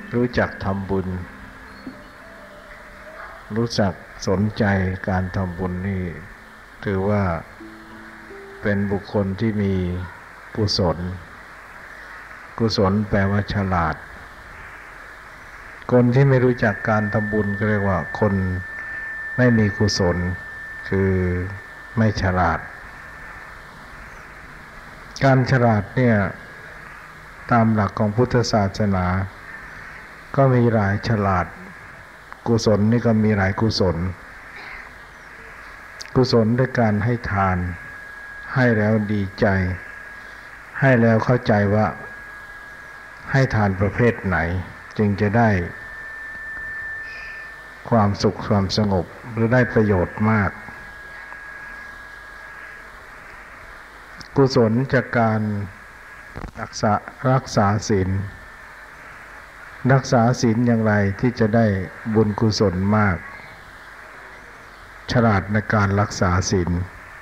รู้จักทำบุญรู้จักสนใจการทำบุญนี่ถือว่าเป็นบุคคลที่มีกุศลแปลว่าฉลาดคนที่ไม่รู้จักการทำบุญก็เรียกว่าคนไม่มีกุศลคือไม่ฉลาดการฉลาดเนี่ยตามหลักของพุทธศาสนาก็มีหลายฉลาดกุศลนี่ก็มีหลายกุศลด้วยการให้ทานให้แล้วดีใจให้แล้วเข้าใจว่าให้ทานประเภทไหนจึงจะได้ความสุขความสงบหรือได้ประโยชน์มากกุศลจากการรักษาศีลอย่างไรที่จะได้บุญกุศลมากฉลาดในการรักษาศีล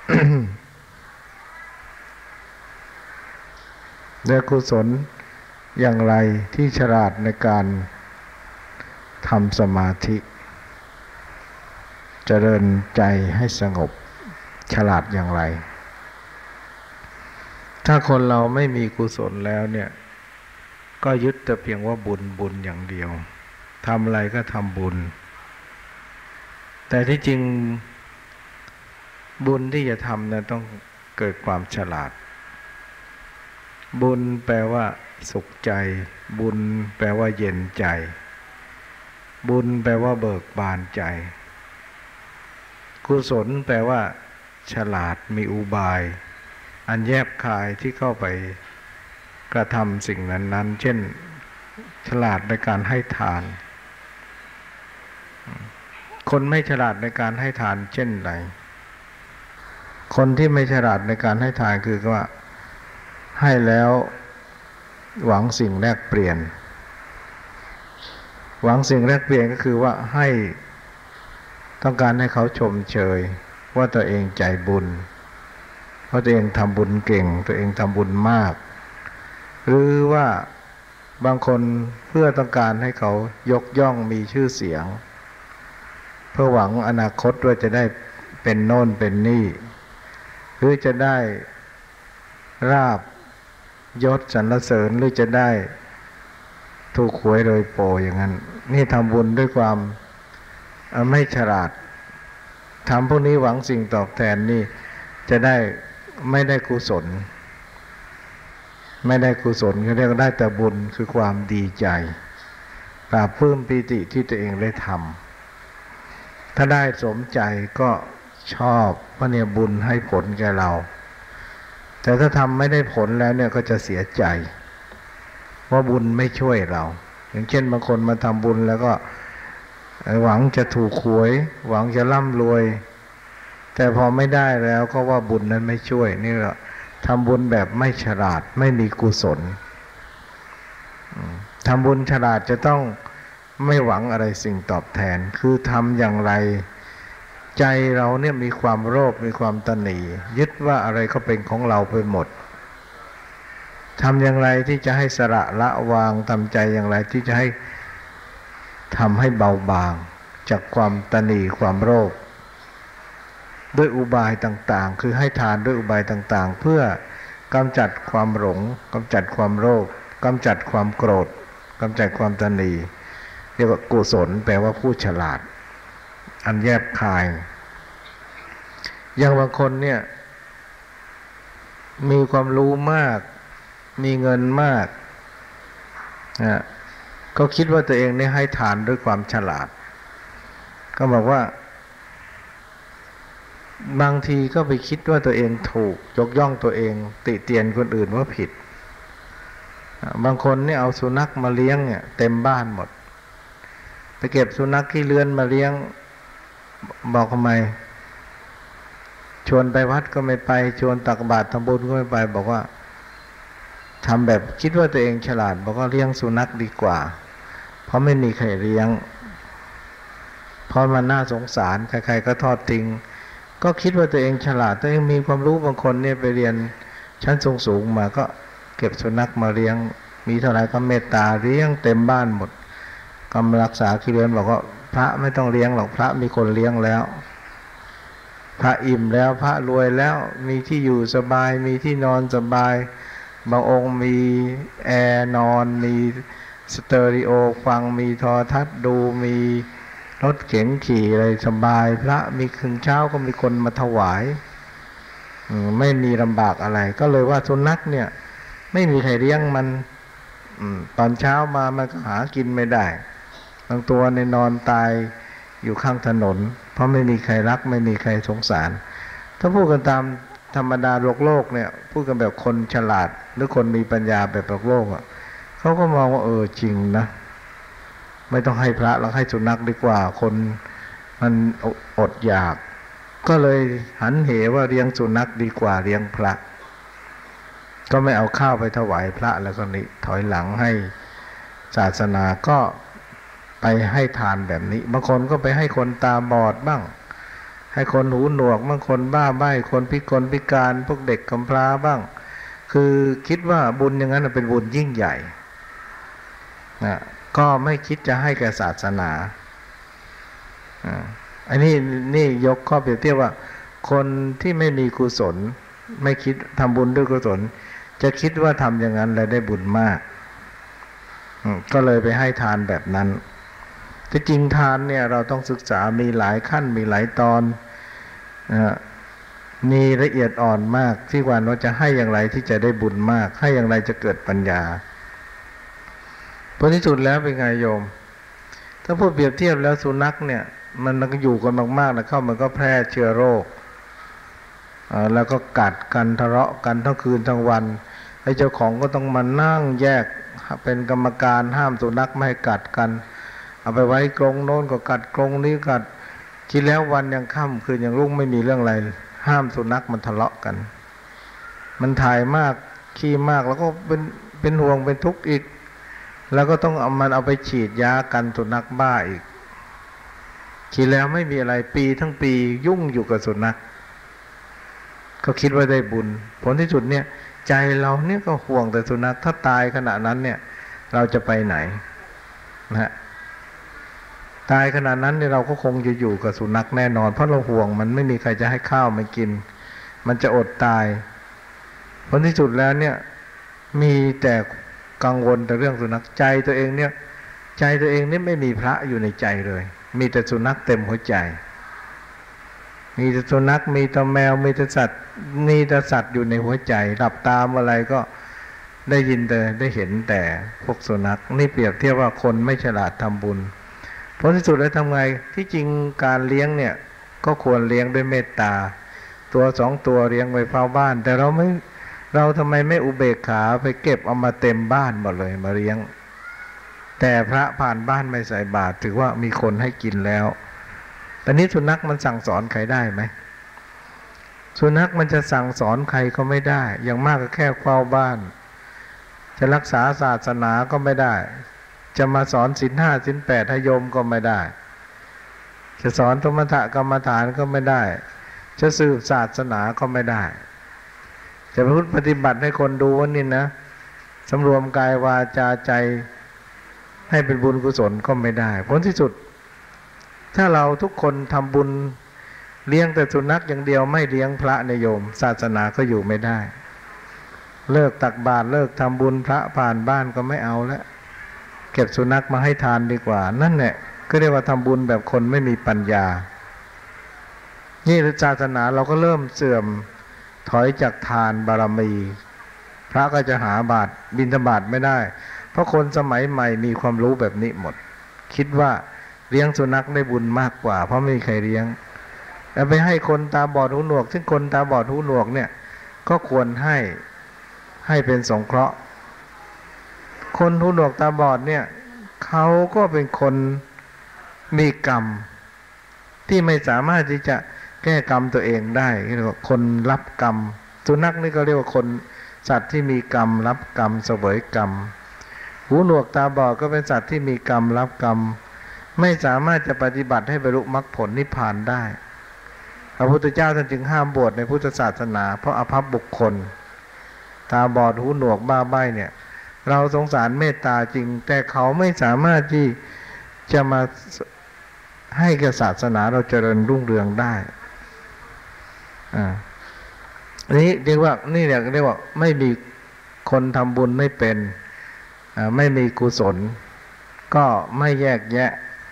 และกุศลอย่างไรที่ฉลาดในการทำสมาธิเจริญใจให้สงบฉลาดอย่างไรถ้าคนเราไม่มีกุศลแล้วเนี่ยก็ยึดแต่เพียงว่าบุญอย่างเดียวทำอะไรก็ทำบุญแต่ที่จริงบุญที่จะทำนั้นต้องเกิดความฉลาดบุญแปลว่าสุขใจบุญแปลว่าเย็นใจบุญแปลว่าเบิกบานใจกุศลแปลว่าฉลาดมีอุบายอันแยบคายที่เข้าไปกระทำสิ่งนั้นๆเช่นฉลาดในการให้ทานคนไม่ฉลาดในการให้ทานเช่นไรคนที่ไม่ฉลาดในการให้ทานคือว่าให้แล้วหวังสิ่งแลกเปลี่ยนก็คือว่าให้ต้องการให้เขาชมเชยว่าตัวเองใจบุญเพราะตัวเองทำบุญเก่งตัวเองทำบุญมากหรือว่าบางคนเพื่อต้องการให้เขายกย่องมีชื่อเสียงเพื่อหวังอนาคตว่าจะได้เป็นโน่นเป็นนี่หรือจะได้ราบยศสรรเสริญหรือจะได้ถูกหวยโดยโปรอย่างนั้นนี่ทำบุญด้วยความไม่ฉลาดทำพวกนี้หวังสิ่งตอบแทนนี่จะได้ไม่ได้กุศลเขาเรียกได้แต่บุญคือความดีใจปราบปลื้มปีติที่ตัวเองได้ทำถ้าได้สมใจก็ชอบว่าเนี่ยบุญให้ผลแก่เราแต่ถ้าทำไม่ได้ผลแล้วเนี่ยก็จะเสียใจว่าบุญไม่ช่วยเราอย่างเช่นบางคนมาทำบุญแล้วก็หวังจะถูกหวยหวังจะร่ำรวยแต่พอไม่ได้แล้วก็ว่าบุญนั้นไม่ช่วยนี่แหละทำบุญแบบไม่ฉลาดไม่มีกุศลทำบุญฉลาดจะต้องไม่หวังอะไรสิ่งตอบแทนคือทำอย่างไรใจเราเนี่ยมีความโลภมีความตณียึดว่าอะไรก็เป็นของเราไปหมดทำอย่างไรที่จะให้สละละวางทำใจอย่างไรที่จะให้ทำให้เบาบางจากความตณีความโลภด้วยอุบายต่างๆคือให้ทานด้วยอุบายต่างๆเพื่อกำจัดความหลงกำจัดความโลภกำจัดความโกรธกำจัดความตณีเรียกว่ากุศลแปลว่าผู้ฉลาดอันแยบคายอย่างบางคนเนี่ยมีความรู้มากมีเงินมากก็คิดว่าตัวเองนี่ให้ทานด้วยความฉลาดก็บอกว่าบางทีก็ไปคิดว่าตัวเองถูกยกย่องตัวเองติเตียนคนอื่นว่าผิดบางคนนี่เอาสุนัขมาเลี้ยงเนี่ยเต็มบ้านหมดไปเก็บสุนัขที่เลื้อนมาเลี้ยงบอกทำไมชวนไปวัดก็ไม่ไปชวนตักบาตรทำบุญก็ไม่ไปบอกว่าทำแบบคิดว่าตัวเองฉลาดบอกว่าเลี้ยงสุนัขดีกว่าเพราะไม่มีใครเลี้ยงเพราะมันน่าสงสารใครๆก็ทอดทิ้งก็คิดว่าตัวเองฉลาดตัวเองมีความรู้บางคนเนี่ยไปเรียนชั้นสูงๆมาก็เก็บสุนัขมาเลี้ยงมีเท่าไหร่ก็เมตตาเลี้ยงเต็มบ้านหมดกรรมรักษากิเลสบอกว่าพระไม่ต้องเลี้ยงหรอกพระมีคนเลี้ยงแล้วพระอิ่มแล้วพระรวยแล้วมีที่อยู่สบายมีที่นอนสบายบางองค์มีแอร์นอนมีสเตอริโอฟังมีโทรทัศน์ดูมีรถเข็นขี่อะไรสบายพระมีคืนเช้าก็มีคนมาถวายไม่มีลำบากอะไรก็เลยว่าสุนัขเนี่ยไม่มีใครเลี้ยงมันตอนเช้ามามันก็หากินไม่ได้บางตัวในนอนตายอยู่ข้างถนนเพราะไม่มีใครรักไม่มีใครสงสารถ้าพูดกันตามธรรมดาโลกเนี่ยพูดกันแบบคนฉลาดหรือคนมีปัญญาแบบโลกอ่ะเขาก็มองว่าจริงนะไม่ต้องให้พระเราให้สุนัขดีกว่าคนมันอดอยากก็เลยหันเหว่าเลี้ยงสุนัขดีกว่าเลี้ยงพระก็ไม่เอาข้าวไปถวายพระแล้วก็นี่ถอยหลังให้ศาสนาก็ไปให้ทานแบบนี้บางคนก็ไปให้คนตาบอดบ้างให้คนหูหนวกบางคนบ้าใบ้คนพิกลพิการพวกเด็กกำพร้าบ้างคือคิดว่าบุญอย่างนั้นเป็นบุญยิ่งใหญ่นะก็ไม่คิดจะให้แก่ศาสนาอันนี้ยกข้อเปรียบเทียบว่าคนที่ไม่มีกุศลไม่คิดทำบุญด้วยกุศลจะคิดว่าทำอย่างนั้นแล้วได้บุญมากก็เลยไปให้ทานแบบนั้นที่จริงทานเนี่ยเราต้องศึกษามีหลายขั้นมีหลายตอนมีละเอียดอ่อนมากที่ว่าเราจะให้อย่างไรที่จะได้บุญมากให้อย่างไรจะเกิดปัญญาผลที่สุดแล้วเป็นไงโยมถ้าพูดเปรียบเทียบแล้วสุนัขเนี่ยมันก็อยู่กันมากๆนะเข้ามันก็แพร่เชื้อโรคแล้วก็กัดกันทะเลาะกันทั้งคืนทั้งวันไอ้เจ้าของก็ต้องมานั่งแยกเป็นกรรมการห้ามสุนัขไม่ให้กัดกันเอาไปไว้กรงโน้นก็กัดกรงนี้กัดคิดแล้ววันยังค่ำคืนยังรุ่งไม่มีเรื่องอะไรห้ามสุนัขมันทะเลาะกันมันถ่ายมากขี้มากแล้วก็เป็นห่วงเป็นทุกข์อีกแล้วก็ต้องเอาไปฉีดยากันสุนัขบ้าอีกคิดแล้วไม่มีอะไรปีทั้งปียุ่งอยู่กับสุนัขก็คิดว่าได้บุญผลที่สุดเนี่ยใจเราเนี่ยก็ห่วงแต่สุนัขถ้าตายขณะนั้นเนี่ยเราจะไปไหนนะฮะตายขณะนั้นเนี่ยเราก็คงจะอยู่กับสุนัขแน่นอนเพราะเราห่วงมันไม่มีใครจะให้ข้าวมันกินมันจะอดตายผลที่สุดแล้วเนี่ยมีแต่กังวลแต่เรื่องสุนัขใจตัวเองเนี่ยไม่มีพระอยู่ในใจเลยมีแต่สุนัขเต็มหัวใจมีแต่สุนัขมีแต่แมวมีแต่สัตว์อยู่ในหัวใจหลับตามอะไรก็ได้ยินแต่ได้เห็นแต่พวกสุนัขนี่เปรียบเทียบว่าคนไม่ฉลาดทำบุญผลที่สุดแล้วทำไงที่จริงการเลี้ยงเนี่ยก็ควรเลี้ยงด้วยเมตตาตัว2ตัวเลี้ยงไว้เฝ้าบ้านแต่เราทำไมไม่อุเบกขาไปเก็บเอามาเต็มบ้านหมดเลยมาเลี้ยงแต่พระผ่านบ้านไม่ใส่บาตรถือว่ามีคนให้กินแล้วแต่นี้สุนัขมันสั่งสอนใครได้ไหมสุนัขมันจะสั่งสอนใครก็ไม่ได้อย่างมากก็แค่เฝ้าบ้านจะรักษาศาสนาก็ไม่ได้จะมาสอนศีล 5ศีล 8ให้โยมก็ไม่ได้จะสอนสมถกรรมฐานก็ไม่ได้จะสืบศาสนาก็ไม่ได้จะพูดปฏิบัติให้คนดูว่านี่นะสำรวมกายวาจาใจให้เป็นบุญกุศลก็ไม่ได้ผลที่สุดถ้าเราทุกคนทำบุญเลี้ยงแต่สุนัขอย่างเดียวไม่เลี้ยงพระโยมศาสนาก็อยู่ไม่ได้เลิกตักบาตรเลิกทำบุญพระผ่านบ้านก็ไม่เอาแล้วเก็บสุนัขมาให้ทานดีกว่านั่นแหละก็เรียกว่าทำบุญแบบคนไม่มีปัญญานี่ศาสนาเราก็เริ่มเสื่อมถอยจากทานบารมีพระก็จะหาบาตรบิณฑบาตไม่ได้เพราะคนสมัยใหม่มีความรู้แบบนี้หมดคิดว่าเลี้ยงสุนัขได้บุญมากกว่าเพราะไม่มีใครเลี้ยงแต่ไปให้คนตาบอดหูหนวกซึ่งคนตาบอดหูหนวกเนี่ยก็ควรให้เป็นสงเคราะห์คนหูหนวกตาบอดเนี่ยเขาก็เป็นคนมีกรรมที่ไม่สามารถที่จะแก้กรรมตัวเองได้เรียกว่าคนรับกรรมสุนัขนี่ก็เรียกว่าคนสัตว์ที่มีกรรมรับกรรมเสวยกรรมหูหนวกตาบอดก็เป็นสัตว์ที่มีกรรมรับกรรมไม่สามารถจะปฏิบัติให้บรรลุมรรคผลนิพพานได้พระพุทธเจ้าท่านจึงห้ามบวชในพุทธศาสนาเพราะอภัพบุคคลตาบอดหูหนวกบ้าใบ้เนี่ยเราสงสารเมตตาจริงแต่เขาไม่สามารถที่จะมาให้กับศาสนาเราเจริญรุ่งเรืองได้นี้เรียกว่านี่เรียกว่าไม่มีคนทำบุญไม่เป็นไม่มีกุศลก็ไม่แยกแยะ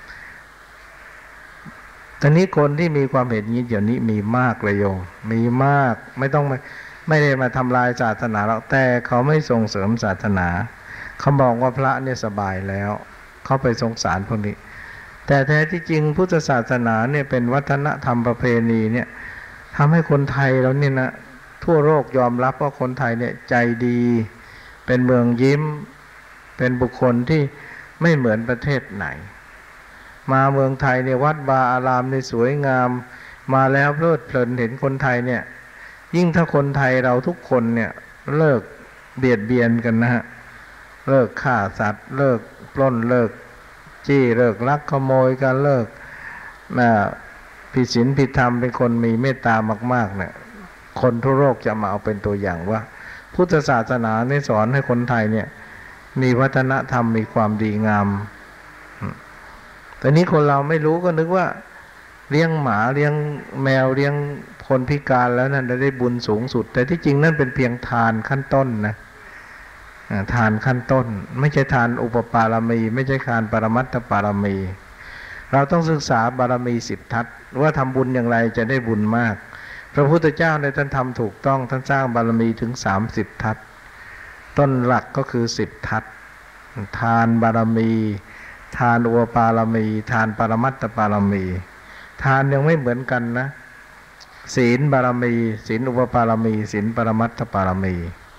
ตอนนี้คนที่มีความเห็นนี้เดี๋ยวนี้มีมากเลยโยมมีมากไม่ได้มาทำลายศาสนาหรอกแต่เขาไม่ส่งเสริมศาสนาเขาบอกว่าพระเนี่ยสบายแล้วเขาไปสงสารพวกนี้แต่แท้ที่จริงพุทธศาสนาเนี่ยเป็นวัฒนธรรมประเพณีเนี่ยทำให้คนไทยเราเนี่ยนะทั่วโลกยอมรับว่าคนไทยเนี่ยใจดีเป็นเมืองยิ้มเป็นบุคคลที่ไม่เหมือนประเทศไหนมาเมืองไทยเนี่ยวัดวาอารามในสวยงามมาแล้วเพลิดเพลินเห็นคนไทยเนี่ยยิ่งถ้าคนไทยเราทุกคนเนี่ยเลิกเบียดเบียนกันนะฮะเลิกฆ่าสัตว์เลิกปล้นเลิกจี้เลิกลักขโมยกันเลิกผิดศีลผิดธรรมเป็นคนมีเมตตามากๆเนี่ยคนทั่วโลกจะมาเอาเป็นตัวอย่างว่าพุทธศาสนาได้สอนให้คนไทยเนี่ยมีวัฒนธรรมมีความดีงามแต่นี้คนเราไม่รู้ก็นึกว่าเลี้ยงหมาเลี้ยงแมวเลี้ยงคนพิการแล้วนั่นได้บุญสูงสุดแต่ที่จริงนั่นเป็นเพียงทานขั้นต้นนะทานขั้นต้นไม่ใช่ทานอุปปารมีไม่ใช่ทานปรมัตถปารมีเราต้องศึกษาบารมี10 ทัศว่าทำบุญอย่างไรจะได้บุญมากพระพุทธเจ้าในท่านทำถูกต้องท่านสร้างบารมีถึง30 ทัศต้นหลักก็คือ10 ทัศทานบารมีทานอุปปารมีทานปรมัตถปารมีทานยังไม่เหมือนกันนะศีลบารมีศีลอุปปารมีศีลปรมัตถปารมี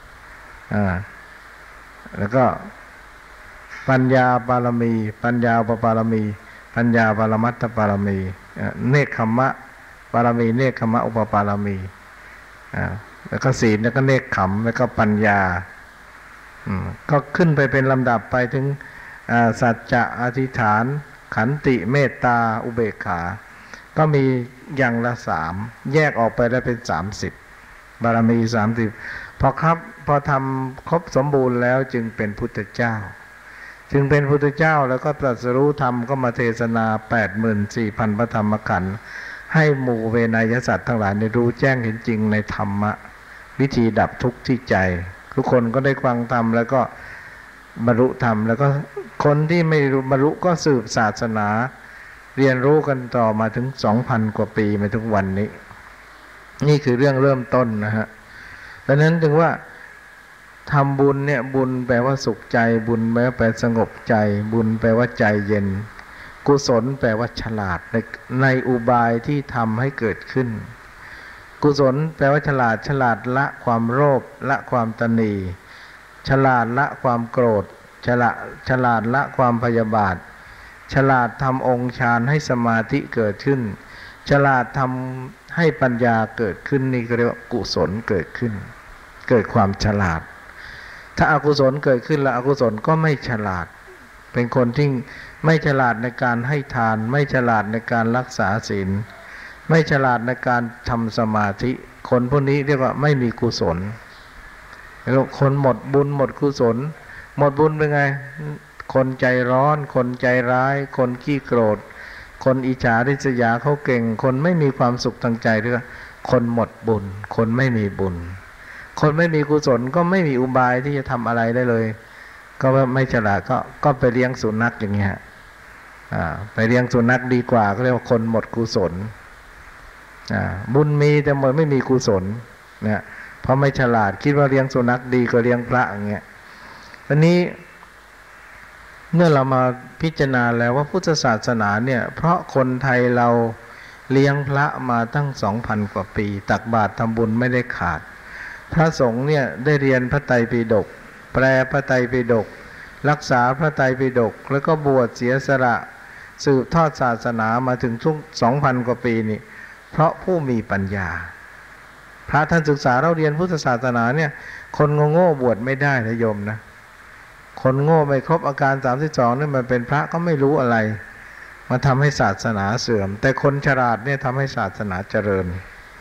แล้วก็ปัญญาบารมีปัญญาอุปปารมีปัญญาปรมัตถปารมีเนกขัมมะบารมีเนกขัมมะอุปปารมีแล้วก็ศีลแล้วก็เนกขัมแล้วก็ปัญญาก็ขึ้นไปเป็นลำดับไปถึงสัจจะอธิษฐานขันติเมตตาอุเบกขาก็มีอย่างละ3แยกออกไปได้เป็น30บารมี30พอทำครบสมบูรณ์แล้วจึงเป็นพุทธเจ้าจึงเป็นพุทธเจ้าแล้วก็ตรัสรู้ธรรมก็มาเทศนา 84,000 พระธรรมขันธ์ให้หมู่เวนยสัตว์ทั้งหลายได้รู้แจ้งเห็นจริงในธรรมะวิธีดับทุกข์ที่ใจทุกคนก็ได้ฟังธรรมแล้วก็บรรลุธรรมแล้วก็คนที่ไม่บรรลุก็สืบศาสนาเรียนรู้กันต่อมาถึง 2,000 กว่าปีมาถึงวันนี้นี่คือเรื่องเริ่มต้นนะฮะดังนั้นจึงว่าทำบุญเนี่ยบุญแปลว่าสุขใจบุญแปลว่าสงบใจบุญแปลว่าใจเย็นกุศลแปลว่าฉลาดในอุบายที่ทำให้เกิดขึ้นกุศลแปลว่าฉลาดละความโลภละความตณีฉลาดละความโกรธฉลาดละความพยาบาทฉลาดทำองค์ฌานให้สมาธิเกิดขึ้นฉลาดทำให้ปัญญาเกิดขึ้นนี่ก็เรียกว่ากุศลเกิดขึ้นเกิดความฉลาดถ้าอกุศลเกิดขึ้นแล้วอกุศลก็ไม่ฉลาดเป็นคนที่ไม่ฉลาดในการให้ทานไม่ฉลาดในการรักษาศีลไม่ฉลาดในการทำสมาธิคนพวกนี้เรียกว่าไม่มีกุศลแล้วคนหมดบุญหมดกุศลหมดบุญเป็นไงคนใจร้อนคนใจร้ายคนขี้โกรธคนอิจฉาริษยาเขาเก่งคนไม่มีความสุขทางใจเรียกว่าคนหมดบุญคนไม่มีบุญคนไม่มีกุศลก็ไม่มีอุบายที่จะทำอะไรได้เลยก็ว่าไม่ฉลาดก็ไปเลี้ยงสุนัขอย่างเงี้ยไปเลี้ยงสุนัขดีกว่าก็เรียกว่าคนหมดกุศลบุญมีแต่หมดไม่มีกุศลเนี่ยเพราะไม่ฉลาดคิดว่าเลี้ยงสุนัขดีกว่าเลี้ยงพระอย่างเงี้ยวันนี้เมื่อเรามาพิจารณาแล้วว่าพุทธศาสนาเนี่ยเพราะคนไทยเราเลี้ยงพระมาตั้ง 2,000 กว่าปีตักบาตรทำบุญไม่ได้ขาดพระสงฆ์เนี่ยได้เรียนพระไตรปิฎกแปลพระไตรปิฎกรักษาพระไตรปิฎกแล้วก็บวชเสียสละสืบทอดศาสนามาถึงทุก 2,000 กว่าปีนี่เพราะผู้มีปัญญาพระท่านศึกษาเราเรียนพุทธศาสนาเนี่ยคนโง่บวชไม่ได้นะโยมนะคนโง่ไม่ครบอาการ32นี่มันเป็นพระก็ไม่รู้อะไรมาทำให้ศาสนาเสื่อมแต่คนฉลาดเนี่ยทำให้ศาสนาเจริญ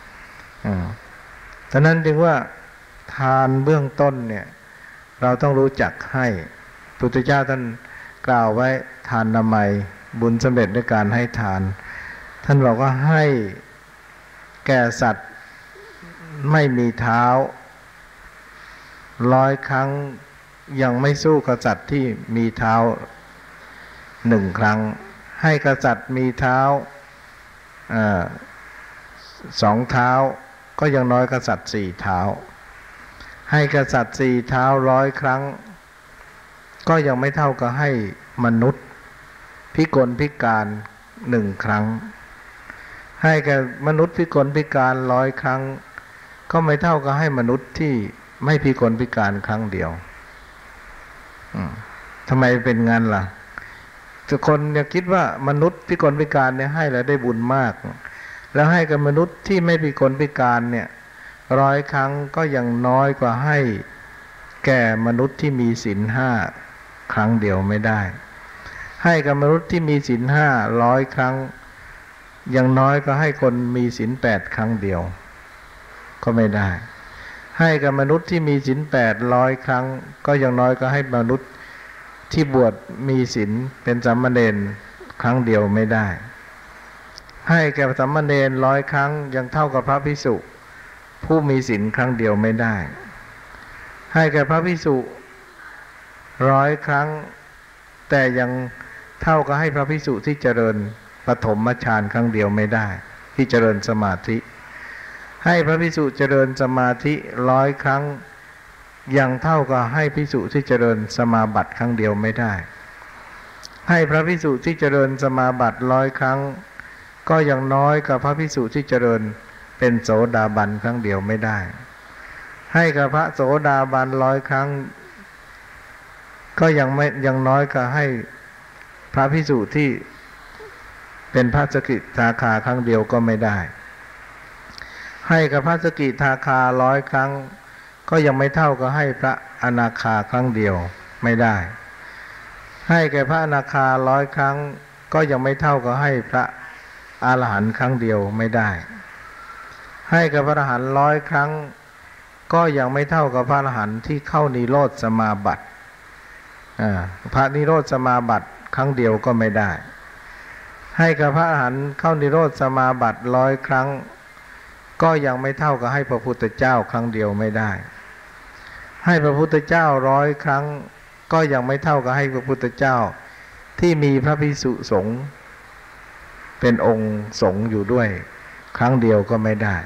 ฉะนั้นจึงว่าทานเบื้องต้นเนี่ยเราต้องรู้จักให้พุทธเจ้าท่านกล่าวไว้ทานนามัยบุญสำเร็จด้วยการให้ทานท่านบอกว่าให้แก่สัตว์ไม่มีเท้า100 ครั้งยังไม่สู้กษัตริย์ที่มีเท้า1 ครั้งให้กษัตริย์มีเท้า2 เท้าก็ยังน้อยกษัตริย์4 เท้าให้กษัตริย์4 เท้า100 ครั้งก็ยังไม่เท่ากับให้มนุษย์พิกลพิการ1 ครั้งให้แก่มนุษย์พิกลพิการ100 ครั้งก็ไม่เท่ากับให้มนุษย์ที่ไม่พิกลพิการครั้งเดียวทำไมเป็นงั้นล่ะทุกคนเนี่ยคิดว่ามนุษย์พิกลพิการเนี่ยให้แล้วได้บุญมากแล้วให้กับมนุษย์ที่ไม่พิกลพิการเนี่ย100 ครั้งก็ยังน้อยกว่าให้แก่มนุษย์ที่มีศีล 5ครั้งเดียวไม่ได้ให้กับมนุษย์ที่มีศีล 5 100 ครั้งยังน้อยกว่าให้คนมีศีล 8ครั้งเดียวก็ไม่ได้ให้กับมนุษย์ที่มีศีล 8 100 ครั้งก็ยังน้อยกว่าให้มนุษย์ที่บวชมีศีลเป็นสามเณรครั้งเดียวไม่ได้ให้แก่สามเณร100 ครั้งยังเท่ากับพระภิกษุผู้มีศีลครั้งเดียวไม่ได้ให้แก่พระภิกษุ100 ครั้งแต่ยังเท่ากับให้พระภิกษุที่เจริญปฐมฌานครั้งเดียวไม่ได้ที่เจริญสมาธิให้พระภิกษุเจริญสมาธิ100 ครั้งยังเท่ากับให้ภิกษุที่เจริญสมาบัติครั้งเดียวไม่ได้ให้พระภิกษุที่เจริญสมาบัติ100 ครั้งก็ยังน้อยกว่าพระภิกษุที่เจริญเป็นโสดาบันครั้งเดียวไม่ได้ให้กับพระโสดาบัน100 ครั้งก็ยังน้อยกว่าให้พระภิกษุที่เป็นพระสกิทาคาครั้งเดียวก็ไม่ได้ให้กับพระสกิทาคา100 ครั้งก็ยังไม่เท่ากับให้พระอนาคาครั้งเดียวไม่ได้ให้แก่พระอนาคา100 ครั้งก็ยังไม่เท่ากับให้พระอรหันต์ครั้งเดียวไม่ได้ให้กับพระอรหันต์100 ครั้งก็ยังไม่เท่ากับพระอรหันต์ที่เข้านิโรธสมาบัติพระนิโรธสมาบัติครั้งเดียวก็ไม่ได้ให้กับพระอรหันต์เข้านิโรธสมาบัติ100 ครั้งก็ยังไม่เท่ากับให้พระพุทธเจ้าครั้งเดียวไม่ได้ให้พระพุทธเจ้า100 ครั้งก็ยังไม่เท่ากับให้พระพุทธเจ้าที่มีพระภิกษุสงฆ์เป็นองค์สงฆ์อยู่ด้วยครั้งเดียวก็ไม่ได้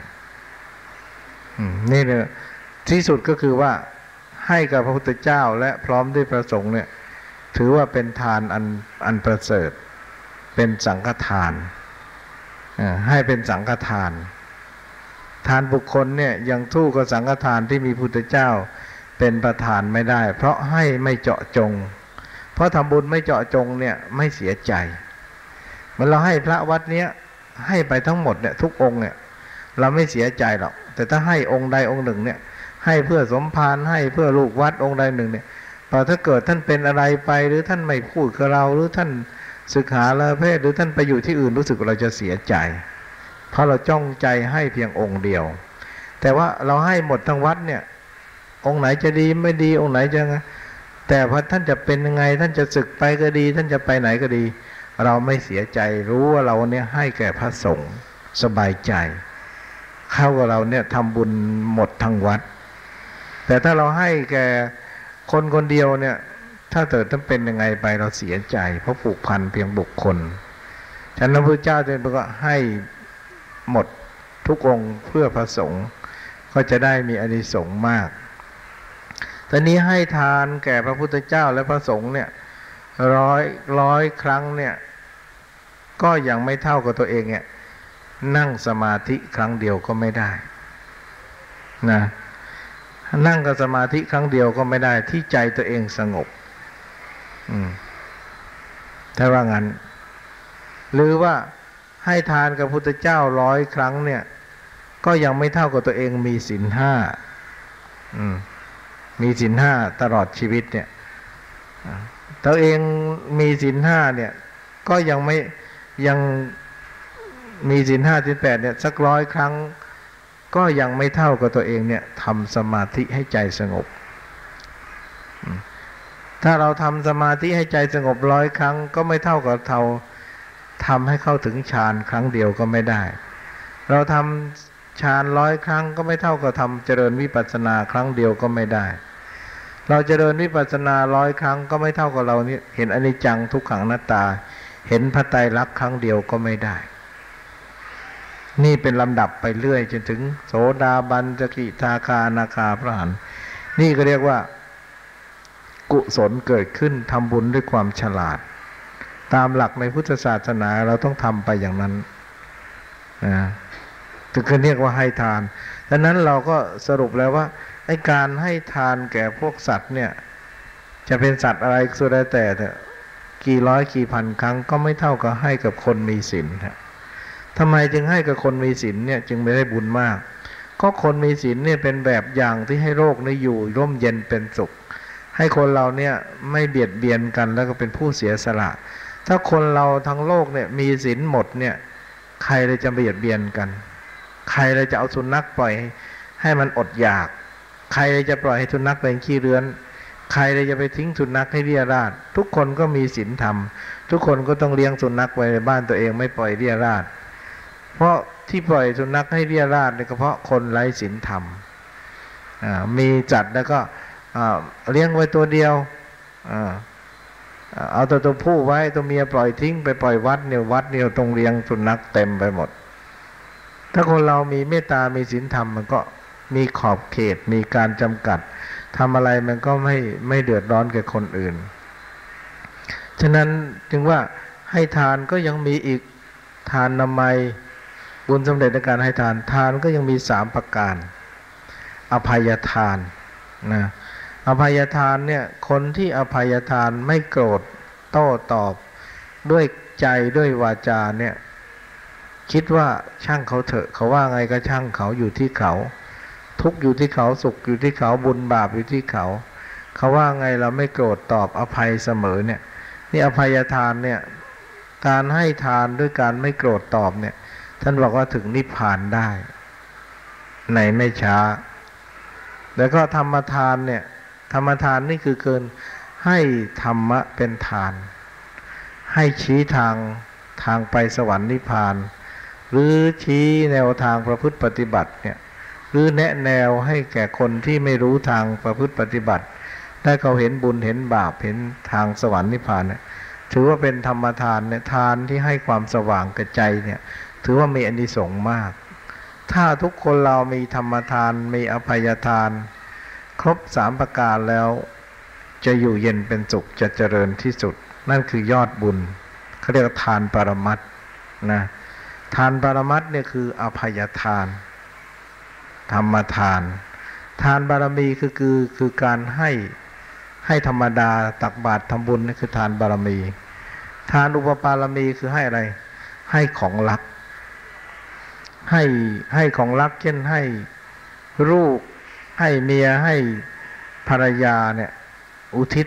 นี่เนี่ยที่สุดก็คือว่าให้กับพระพุทธเจ้าและพร้อมด้วยพระสงฆ์เนี่ยถือว่าเป็นทานอันประเสริฐเป็นสังฆทานให้เป็นสังฆทานทานบุคคลเนี่ยยังสู้กับสังฆทานที่มีพุทธเจ้าเป็นประธานไม่ได้เพราะให้ไม่เจาะจงเพราะทำบุญไม่เจาะจงเนี่ยไม่เสียใจเหมือนเราให้พระวัดเนี้ยให้ไปทั้งหมดเนี่ยทุกองค์เนี่ยเราไม่เสียใจหรอกแต่ถ้าให้องค์ใดองค์หนึ่งเนี่ยให้เพื่อสมภารให้เพื่อลูกวัดองค์ใดหนึ่งเนี่ยพอถ้าเกิดท่านเป็นอะไรไปหรือท่านไม่พูดกับเราหรือท่านศึกษาละเพศหรือท่านไปอยู่ที่อื่นรู้สึกเราจะเสียใจเพราะเราจ้องใจให้เพียงองค์เดียวแต่ว่าเราให้หมดทั้งวัดเนี่ยองค์ไหนจะดีไม่ดีองค์ไหนจะแต่พอท่านจะเป็นยังไงท่านจะศึกไปก็ดีท่านจะไปไหนก็ดีเราไม่เสียใจรู้ว่าเราเนี่ยให้แก่พระสงฆ์สบายใจเข้ากับเราเนี่ยทำบุญหมดทั้งวัดแต่ถ้าเราให้แก่คนคนเดียวเนี่ยถ้าเกิดท่านเป็นยังไงไปเราเสียใจเพราะผูกพันเพียงบุคคลฉะนั้นพระพุทธเจ้าจึงบอกว่าให้หมดทุกองค์เพื่อพระสงฆ์ก็จะได้มีอานิสงส์มากตอนนี้ให้ทานแก่พระพุทธเจ้าและพระสงฆ์เนี่ยร้อยครั้งเนี่ยก็ยังไม่เท่ากับตัวเองเนี่ยนั่งสมาธิครั้งเดียวก็ไม่ได้นะนั่งกับสมาธิครั้งเดียวก็ไม่ได้ที่ใจตัวเองสงบถ้าว่างั้นหรือว่าให้ทานกับพุทธเจ้า100 ครั้งเนี่ยก็ยังไม่เท่ากับตัวเองมีศีล 5มีศีล 5ตลอดชีวิตเนี่ยตัวเองมีศีล 5เนี่ยก็ยังมีศีล 5ศีล 8เนี่ยสัก100 ครั้งก็ยังไม่เท่ากับตัวเองเนี่ยทำสมาธิให้ใจสงบถ้าเราทำสมาธิให้ใจสงบ100 ครั้งก็ไม่เท่ากับทำให้เข้าถึงฌานครั้งเดียวก็ไม่ได้เราทำฌาน100 ครั้งก็ไม่เท่ากับทำเจริญวิปัสสนาครั้งเดียวก็ไม่ได้เราเจริญวิปัสสนา100 ครั้งก็ไม่เท่ากับเรานี่เห็นอนิจจังทุกขังอนัตตาเห็นพระไตรลักษณ์ครั้งเดียวก็ไม่ได้นี่เป็นลำดับไปเรื่อยจนถึงโสดาบันสกิทาคาอนาคาพระอรหันต์นี่ก็เรียกว่ากุศลเกิดขึ้นทำบุญด้วยความฉลาดตามหลักในพุทธศาสนาเราต้องทำไปอย่างนั้นถึงจะเรียกว่าให้ทานดังนั้นเราก็สรุปแล้วว่าไอ้การให้ทานแก่พวกสัตว์เนี่ยจะเป็นสัตว์อะไรสุดแต่กี่ร้อยกี่พันครั้งก็ไม่เท่ากับให้กับคนมีศีลทำไมจึงให้กับคนมีศีลเนี่ยจึงไม่ได้บุญมากก็คนมีศีลเนี่ยเป็นแบบอย่างที่ให้โลกนี้อยู่ร่มเย็นเป็นสุขให้คนเราเนี่ยไม่เบียดเบียนกันแล้วก็เป็นผู้เสียสละถ้าคนเราทั้งโลกเนี่ยมีศีลหมดเนี่ยใครเลยจะเบียดเบียนกันใครเลยจะเอาสุนัขปล่อยให้มันอดอยากใครเลยจะปล่อยให้สุนัขเป็นขี้เรื้อนใครเลยจะไปทิ้งสุนัขให้เรี่ยราดทุกคนก็มีศีลธรรมทุกคนก็ต้องเลี้ยงสุนัขไว้ในบ้านตัวเองไม่ปล่อยเรี่ยราดเพราะที่ปล่อยสุนัขให้เรี่ยราดเนี่ยก็เพราะคนไร้ศีลธรรมมีจัดแล้วก็เลี้ยงไว้ตัวเดียวเอาตัวผู้ไว้ตัวเมียปล่อยทิ้งไปปล่อยวัดเนี่ยต้องเลี้ยงสุนัขเต็มไปหมดถ้าคนเรามีเมตตามีศีลธรรมมันก็มีขอบเขตมีการจำกัดทำอะไรมันก็ไม่เดือดร้อนแก่คนอื่นฉะนั้นจึงว่าให้ทานก็ยังมีอีกทานนามัยบุญสำเร็จในการให้ทานทานก็ยังมี3 ประการอภัยทานนะอภัยทานเนี่ยคนที่อภัยทานไม่โกรธโต้ตอบด้วยใจด้วยวาจาเนี่ยคิดว่าช่างเขาเถอะเขาว่าไงก็ช่างเขาอยู่ที่เขาทุกข์อยู่ที่เขาสุขอยู่ที่เขาบุญบาปอยู่ที่เขาเขาว่าไงเราไม่โกรธตอบอภัยเสมอเนี่ยนี่อภัยทานเนี่ยการให้ทานด้วยการไม่โกรธตอบเนี่ยท่านบอกว่าถึงนิพพานได้ในไม่ช้าแล้วก็ธรรมทานเนี่ยธรรมทานนี่คือเกินให้ธรรมะเป็นทานให้ชี้ทางไปสวรรค์นิพพานหรือชี้แนวทางประพฤติปฏิบัติเนี่ยหรือแนะแนวให้แก่คนที่ไม่รู้ทางประพฤติปฏิบัติได้เขาเห็นบุญเห็นบาปเห็นทางสวรรค์นิพพานเนี่ยถือว่าเป็นธรรมทานเนี่ยทานที่ให้ความสว่างแก่ใจเนี่ยถือว่ามีอานิสงส์มากถ้าทุกคนเรามีธรรมทานมีอภัยทานครบ3 ประการแล้วจะอยู่เย็นเป็นสุขจะเจริญที่สุดนั่นคือยอดบุญเขาเรียกว่าทานปรมัตถ์นะทานปรมัตถ์เนี่ยคืออภัยทานธรรมทานทานบารมีคือการให้ธรรมดาตักบาตรทำบุญนี่คือทานบารมีทานอุปปารมีคือให้อะไรให้ของรักให้ของรักเช่นให้ลูกให้เมียให้ภรรยาเนี่ยอุทิศ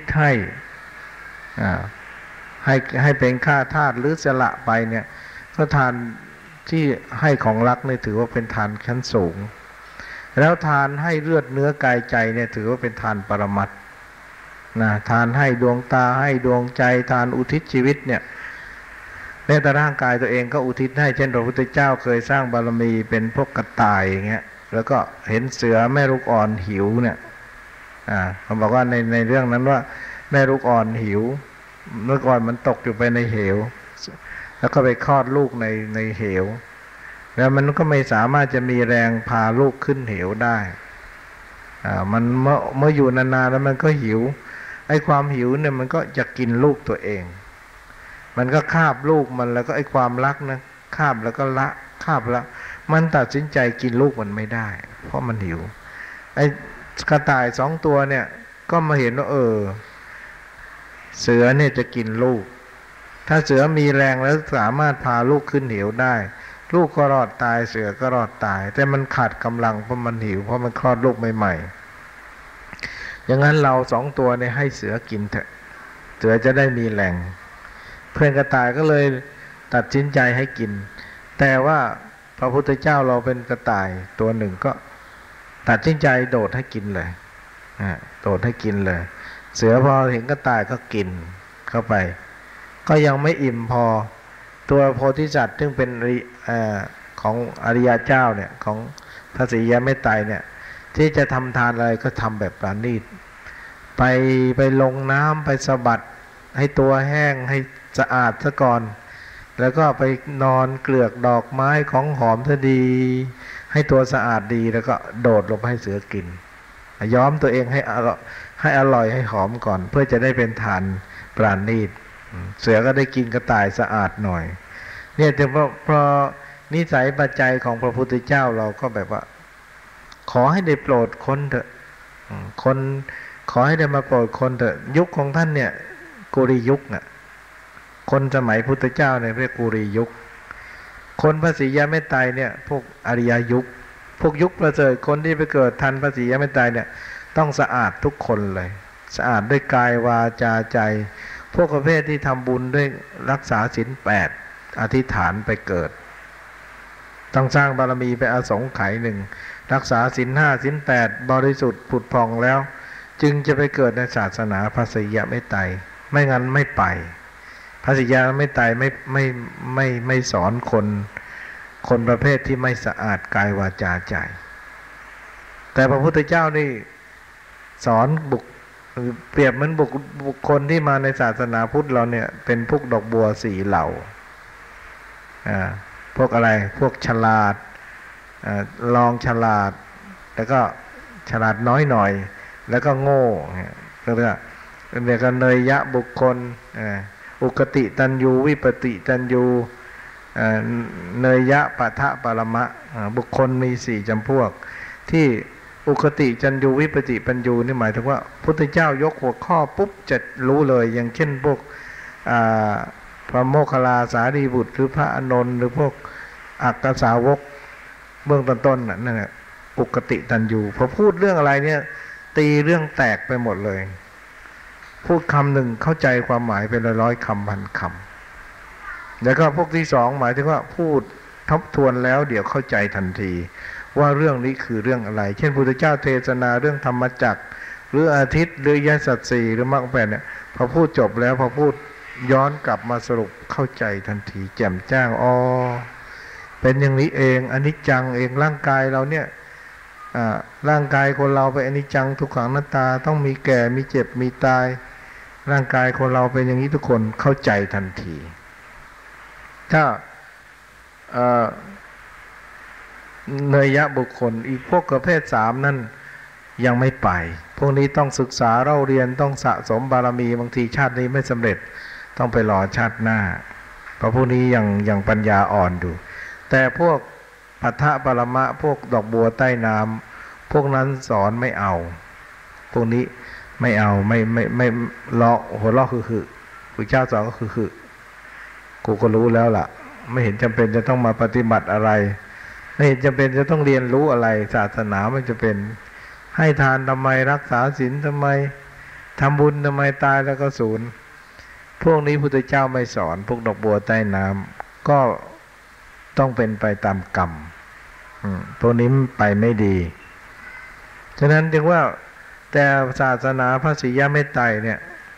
ให้เป็นค่าทาสหรือสละไปเนี่ยก็ทานที่ให้ของรักนี่ถือว่าเป็นทานชั้นสูงแล้วทานให้เลือดเนื้อกายใจเนี่ยถือว่าเป็นทานปรมัตถ์นะทานให้ดวงตาให้ดวงใจทานอุทิศชีวิตเนี่ยแม้แต่ร่างกายตัวเองก็อุทิศให้เช่นพระพุทธเจ้าเคยสร้างบารมีเป็นพวกกระต่ายอย่างเงี้ยแล้วก็เห็นเสือแม่ลูกอ่อนหิวเนี่ยเขาบอกว่าในเรื่องนั้นว่าแม่ลูกอ่อนหิวเมื่อก่อนมันตกอยู่ไปในเหวแล้วก็ไปคลอดลูกในเหวแล้วมันก็ไม่สามารถจะมีแรงพาลูกขึ้นเหวได้มันเมื่ออยู่นานๆแล้วมันก็หิวไอ้ความหิวเนี่ยมันก็จะกินลูกตัวเองมันก็คาบลูกมันแล้วก็ไอ้ความรักนะคาบแล้วก็ละคาบละมันตัดสินใจกินลูกมันไม่ได้เพราะมันหิวไอ้กระต่าย2 ตัวเนี่ยก็มาเห็นว่าเสือเนี่ยจะกินลูกถ้าเสือมีแรงแล้วสามารถพาลูกขึ้นเหวได้ลูกก็รอดตายเสือก็รอดตายแต่มันขาดกำลังเพราะมันหิวเพราะมันคลอดลูกใหม่ๆอย่างนั้นเรา2 ตัวเนี่ยให้เสือกินเถอะเสือจะได้มีแรงเพื่อนกระต่ายก็เลยตัดสินใจให้กินแต่ว่าพระพุทธเจ้าเราเป็นกระต่ายตัวหนึ่งก็ตัดสินใจโดดให้กินเลยโดดให้กินเลยเสือพอเห็นกระต่ายก็กินเข้าไปก็ยังไม่อิ่มพอตัวโพธิสัตว์ซึ่งเป็นของอริยเจ้าเนี่ยของพระศรีอริยเมตไตรเนี่ยที่จะทำทานอะไรก็ทำแบบปราณีตไปลงน้ำไปสะบัดให้ตัวแห้งให้สะอาดซะก่อนแล้วก็ไปนอนเกลือกดอกไม้ของหอมซะดีให้ตัวสะอาดดีแล้วก็โดดลงให้เสือกินย้อมตัวเองให้อร่อยให้หอมก่อนเพื่อจะได้เป็นทานปราณีตเสือก็ได้กินกระต่ายสะอาดหน่อยเนี่ยแต่พอนิสัยปัจจัยของพระพุทธเจ้าเราก็แบบว่าขอให้ได้โปรดคนเถอะคนขอให้ได้มาโปรดคนเถอะยุคของท่านเนี่ยกุริยุคน่ะคนสมัยพุทธเจ้าเนี่ยเรียกกุริยุคคนพระศรีอริยเมตไตรเนี่ยพวกอริยยุคพวกยุคประเสริฐคนที่ไปเกิดทันพระศรีอริยเมตไตรเนี่ยต้องสะอาดทุกคนเลยสะอาดด้วยกายวาจาใจพวกประเภทที่ทำบุญด้วยรักษาศีล 8อธิษฐานไปเกิดต้องสร้างบารมีไปอาสงไขยหนึ่งรักษาศีล 5ศีล 8บริสุทธิ์ผุดผ่องแล้วจึงจะไปเกิดในศาสนาพระศรีอริยเมตไตรไม่งั้นไม่ไปพระศรีอริยเมตไตรไม่สอนคนประเภทที่ไม่สะอาดกายวาจาใจแต่พระพุทธเจ้านี่สอนเปรียบเหมือนบุคคลที่มาในศาสนาพุทธเราเนี่ยเป็นพวกดอกบัว4เหล่าพวกอะไรพวกฉลาดลองฉลาดแล้วก็ฉลาดน้อยหน่อยแล้วก็โง่เรียกกันเนยยะบุคคลอุกติตันยูวิปติตันยูเนยยะปะทะปรมะบุคคลมี4จำพวกที่อุคติจันยูวิปติปัญญูนี่หมายถึงว่าพุทธเจ้ายกหัวข้อปุ๊บจะรู้เลยอย่างเช่นพวกพระโมคคัลลาสารีบุตรหรือพระอานนท์หรือพวกอักขสาวกเบื้องต้นๆนั่นแหละอุกติตันยูพอพูดเรื่องอะไรเนี่ยตีเรื่องแตกไปหมดเลยพูดคำหนึ่งเข้าใจความหมายเป็นร้อยๆคำพันคำแล้วก็พวกที่สองหมายถึงว่าพูดทบทวนแล้วเดี๋ยวเข้าใจทันทีว่าเรื่องนี้คือเรื่องอะไรเช่นพุทธเจ้าเทศนาเรื่องธรรมจักรหรืออาทิตย์หรือยสัตสีหรือมรรคแปดเนี่ยพอพูดจบแล้วพอพูดย้อนกลับมาสรุปเข้าใจทันทีแจ่มแจ้งอ๋อเป็นอย่างนี้เองอนิจจังเองร่างกายเราเนี่ยร่างกายคนเราเป็นอนิจจังทุกขังอนัตตาต้องมีแก่มีเจ็บมีตายร่างกายคนเราเป็นอย่างนี้ทุกคนเข้าใจทันทีถ้าเนยยะบุคคลอีกพวกประเภท3นั่นยังไม่ไปพวกนี้ต้องศึกษาเล่าเรียนต้องสะสมบารมีบางทีชาตินี้ไม่สำเร็จต้องไปรอชาติหน้าเพราะพวกนี้ยังปัญญาอ่อนดูแต่พวกปัทถะปรมะพวกดอกบัวใต้น้ำพวกนั้นสอนไม่เอาพวกนี้ไม่เอาไม่เลาะหัวเลาะคือพระเจ้าสอนก็คือกูก็รู้แล้วล่ะไม่เห็นจำเป็นจะต้องมาปฏิบัติอะไรไม่เห็นจำเป็นจะต้องเรียนรู้อะไรศาสนาไม่จะเป็นให้ทานทำไมรักษาศีลทำไมทำบุญทำไมตายแล้วก็สูญพวกนี้พุทธเจ้าไม่สอนพวกดอกบัวใต้น้ำก็ต้องเป็นไปตามกรรมพวกนี้ไปไม่ดีฉะนั้นจึงว่าแต่ศาสนาพระศรีอริยเมตไตรเนี่ย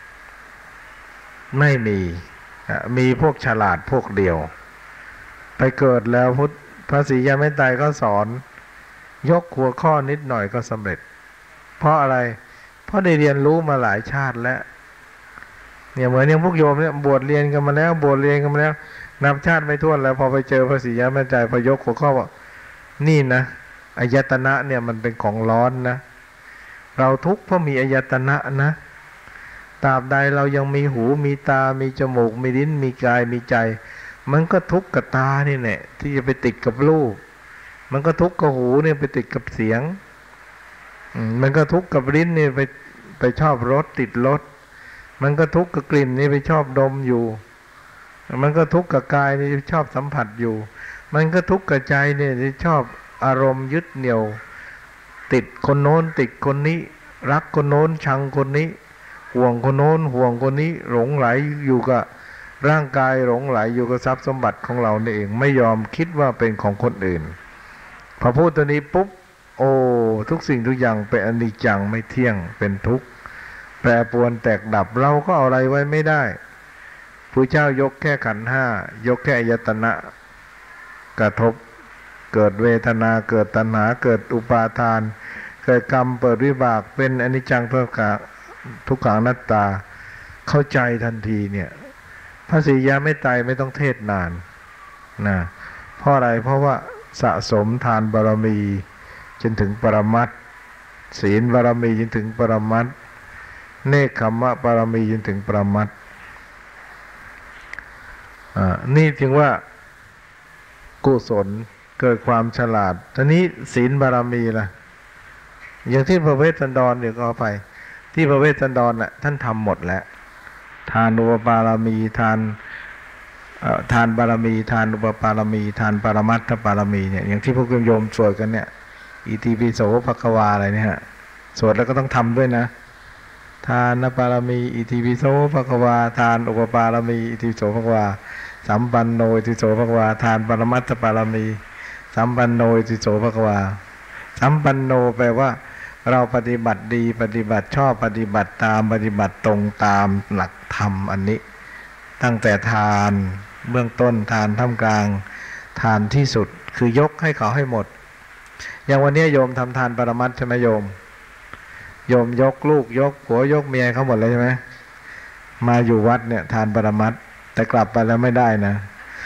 ไม่มีพวกฉลาดพวกเดียวไปเกิดแล้วพระศรีอริยเมตไตรก็สอนยกหัวข้อนิดหน่อยก็สำเร็จเพราะอะไรเพราะได้เรียนรู้มาหลายชาติแล้วเนี่ยเหมือนอย่างพวกโยมเนี่ยบวชเรียนกันมาแล้วนับชาติไม่ถ้วนแล้วพอไปเจอพระศรีอริยเมตไตรพอยกหัวข้อว่านี่นะอายตนะเนี่ยมันเป็นของร้อนนะเราทุกข์เพราะมีอายตนะนะตราบใดเรายังมีหูมีตามีจมูกมีลิ้นมีกายมีใจมันก็ทุกข์กับตานี่แหละที่จะไปติดกับรูปมันก็ทุกข์กับหูเนี่ยไปติดกับเสียงมันก็ทุกข์กับลิ้นนี่ไปชอบรสติดรสมันก็ทุกข์กับกลิ่นนี่ไปชอบดมอยู่มันก็ทุกข์กับกายนี่ชอบสัมผัสอยู่มันก็ทุกข์กับใจเนี่ยที่ชอบอารมณ์ยึดเหนี่ยวติดคนโน้นติดคนนี้รักคนโน้นชังคนนี้ห่วงคนโน้นห่วงคนนี้หลงไหลอยู่กับร่างกายหลงไหลอยู่กับทรัพย์สมบัติของเรานี่เองไม่ยอมคิดว่าเป็นของคนอื่นพอพูดตัวนี้ปุ๊บโอ้ทุกสิ่งทุกอย่างเป็นอนิจจังไม่เที่ยงเป็นทุกข์แปรปรวนแตกดับเราก็เอาอะไรไว้ไม่ได้พระเจ้ายกแค่ขันธ์ห้ายกแค่อายตนะกระทบเกิดเวทนาเกิดตัณหาเกิดอุปาทานเกิดกรรมเปิดวิบากเป็นอนิจจังทุกขังอนัตตาเข้าใจทันทีเนี่ยพระศรีอริยเมตไตรไม่ต้องเทศนานนะเพราะอะไรเพราะว่าสะสมทานบารมีจนถึงปรมัตถ์ศีลบารมีจนถึงปรมัตถ์เนกขัมมะบารมีจนถึงปรมัตถ์นี่จึงว่ากุศลเกิดความฉลาดทีนี้ศีลบารมีล่ะอย่างที่พระเวสสันดรเนี่ยก็ไปที่พระเวสสันดรน่ะท่านทำหมดแล้วทานอุปปารมีทานบารมีทานอุปปารมีทานปรมัตถบารมีเนี่ยอย่างที่พวกโยมสวดกันเนี่ยอิติปิโสภควาอะไรเนี่ยสวดแล้วก็ต้องทำด้วยนะทานบารมีอิติปิโสภควาทานอุปปารมีอิติปิโสภควาสัมปันโนอิติปิโสภควาทานปรมัตถบารมีสัมปันโนอิติปิโสภควาสัมปันโนแปลว่าเราปฏิบัติดีปฏิบัติชอบปฏิบัติตามปฏิบัติตรงตามหลักธรรมอันนี้ตั้งแต่ทานเบื้องต้นทานท่ามกลางทานที่สุดคือยกให้เขาให้หมดอย่างวันนี้โยมทำทานปรมัตถ์ใช่ไหมโยมยกลูกยกผัวยกเมียเขาหมดเลยใช่ไหมมาอยู่วัดเนี่ยทานปรมัตถ์แต่กลับไปแล้วไม่ได้นะ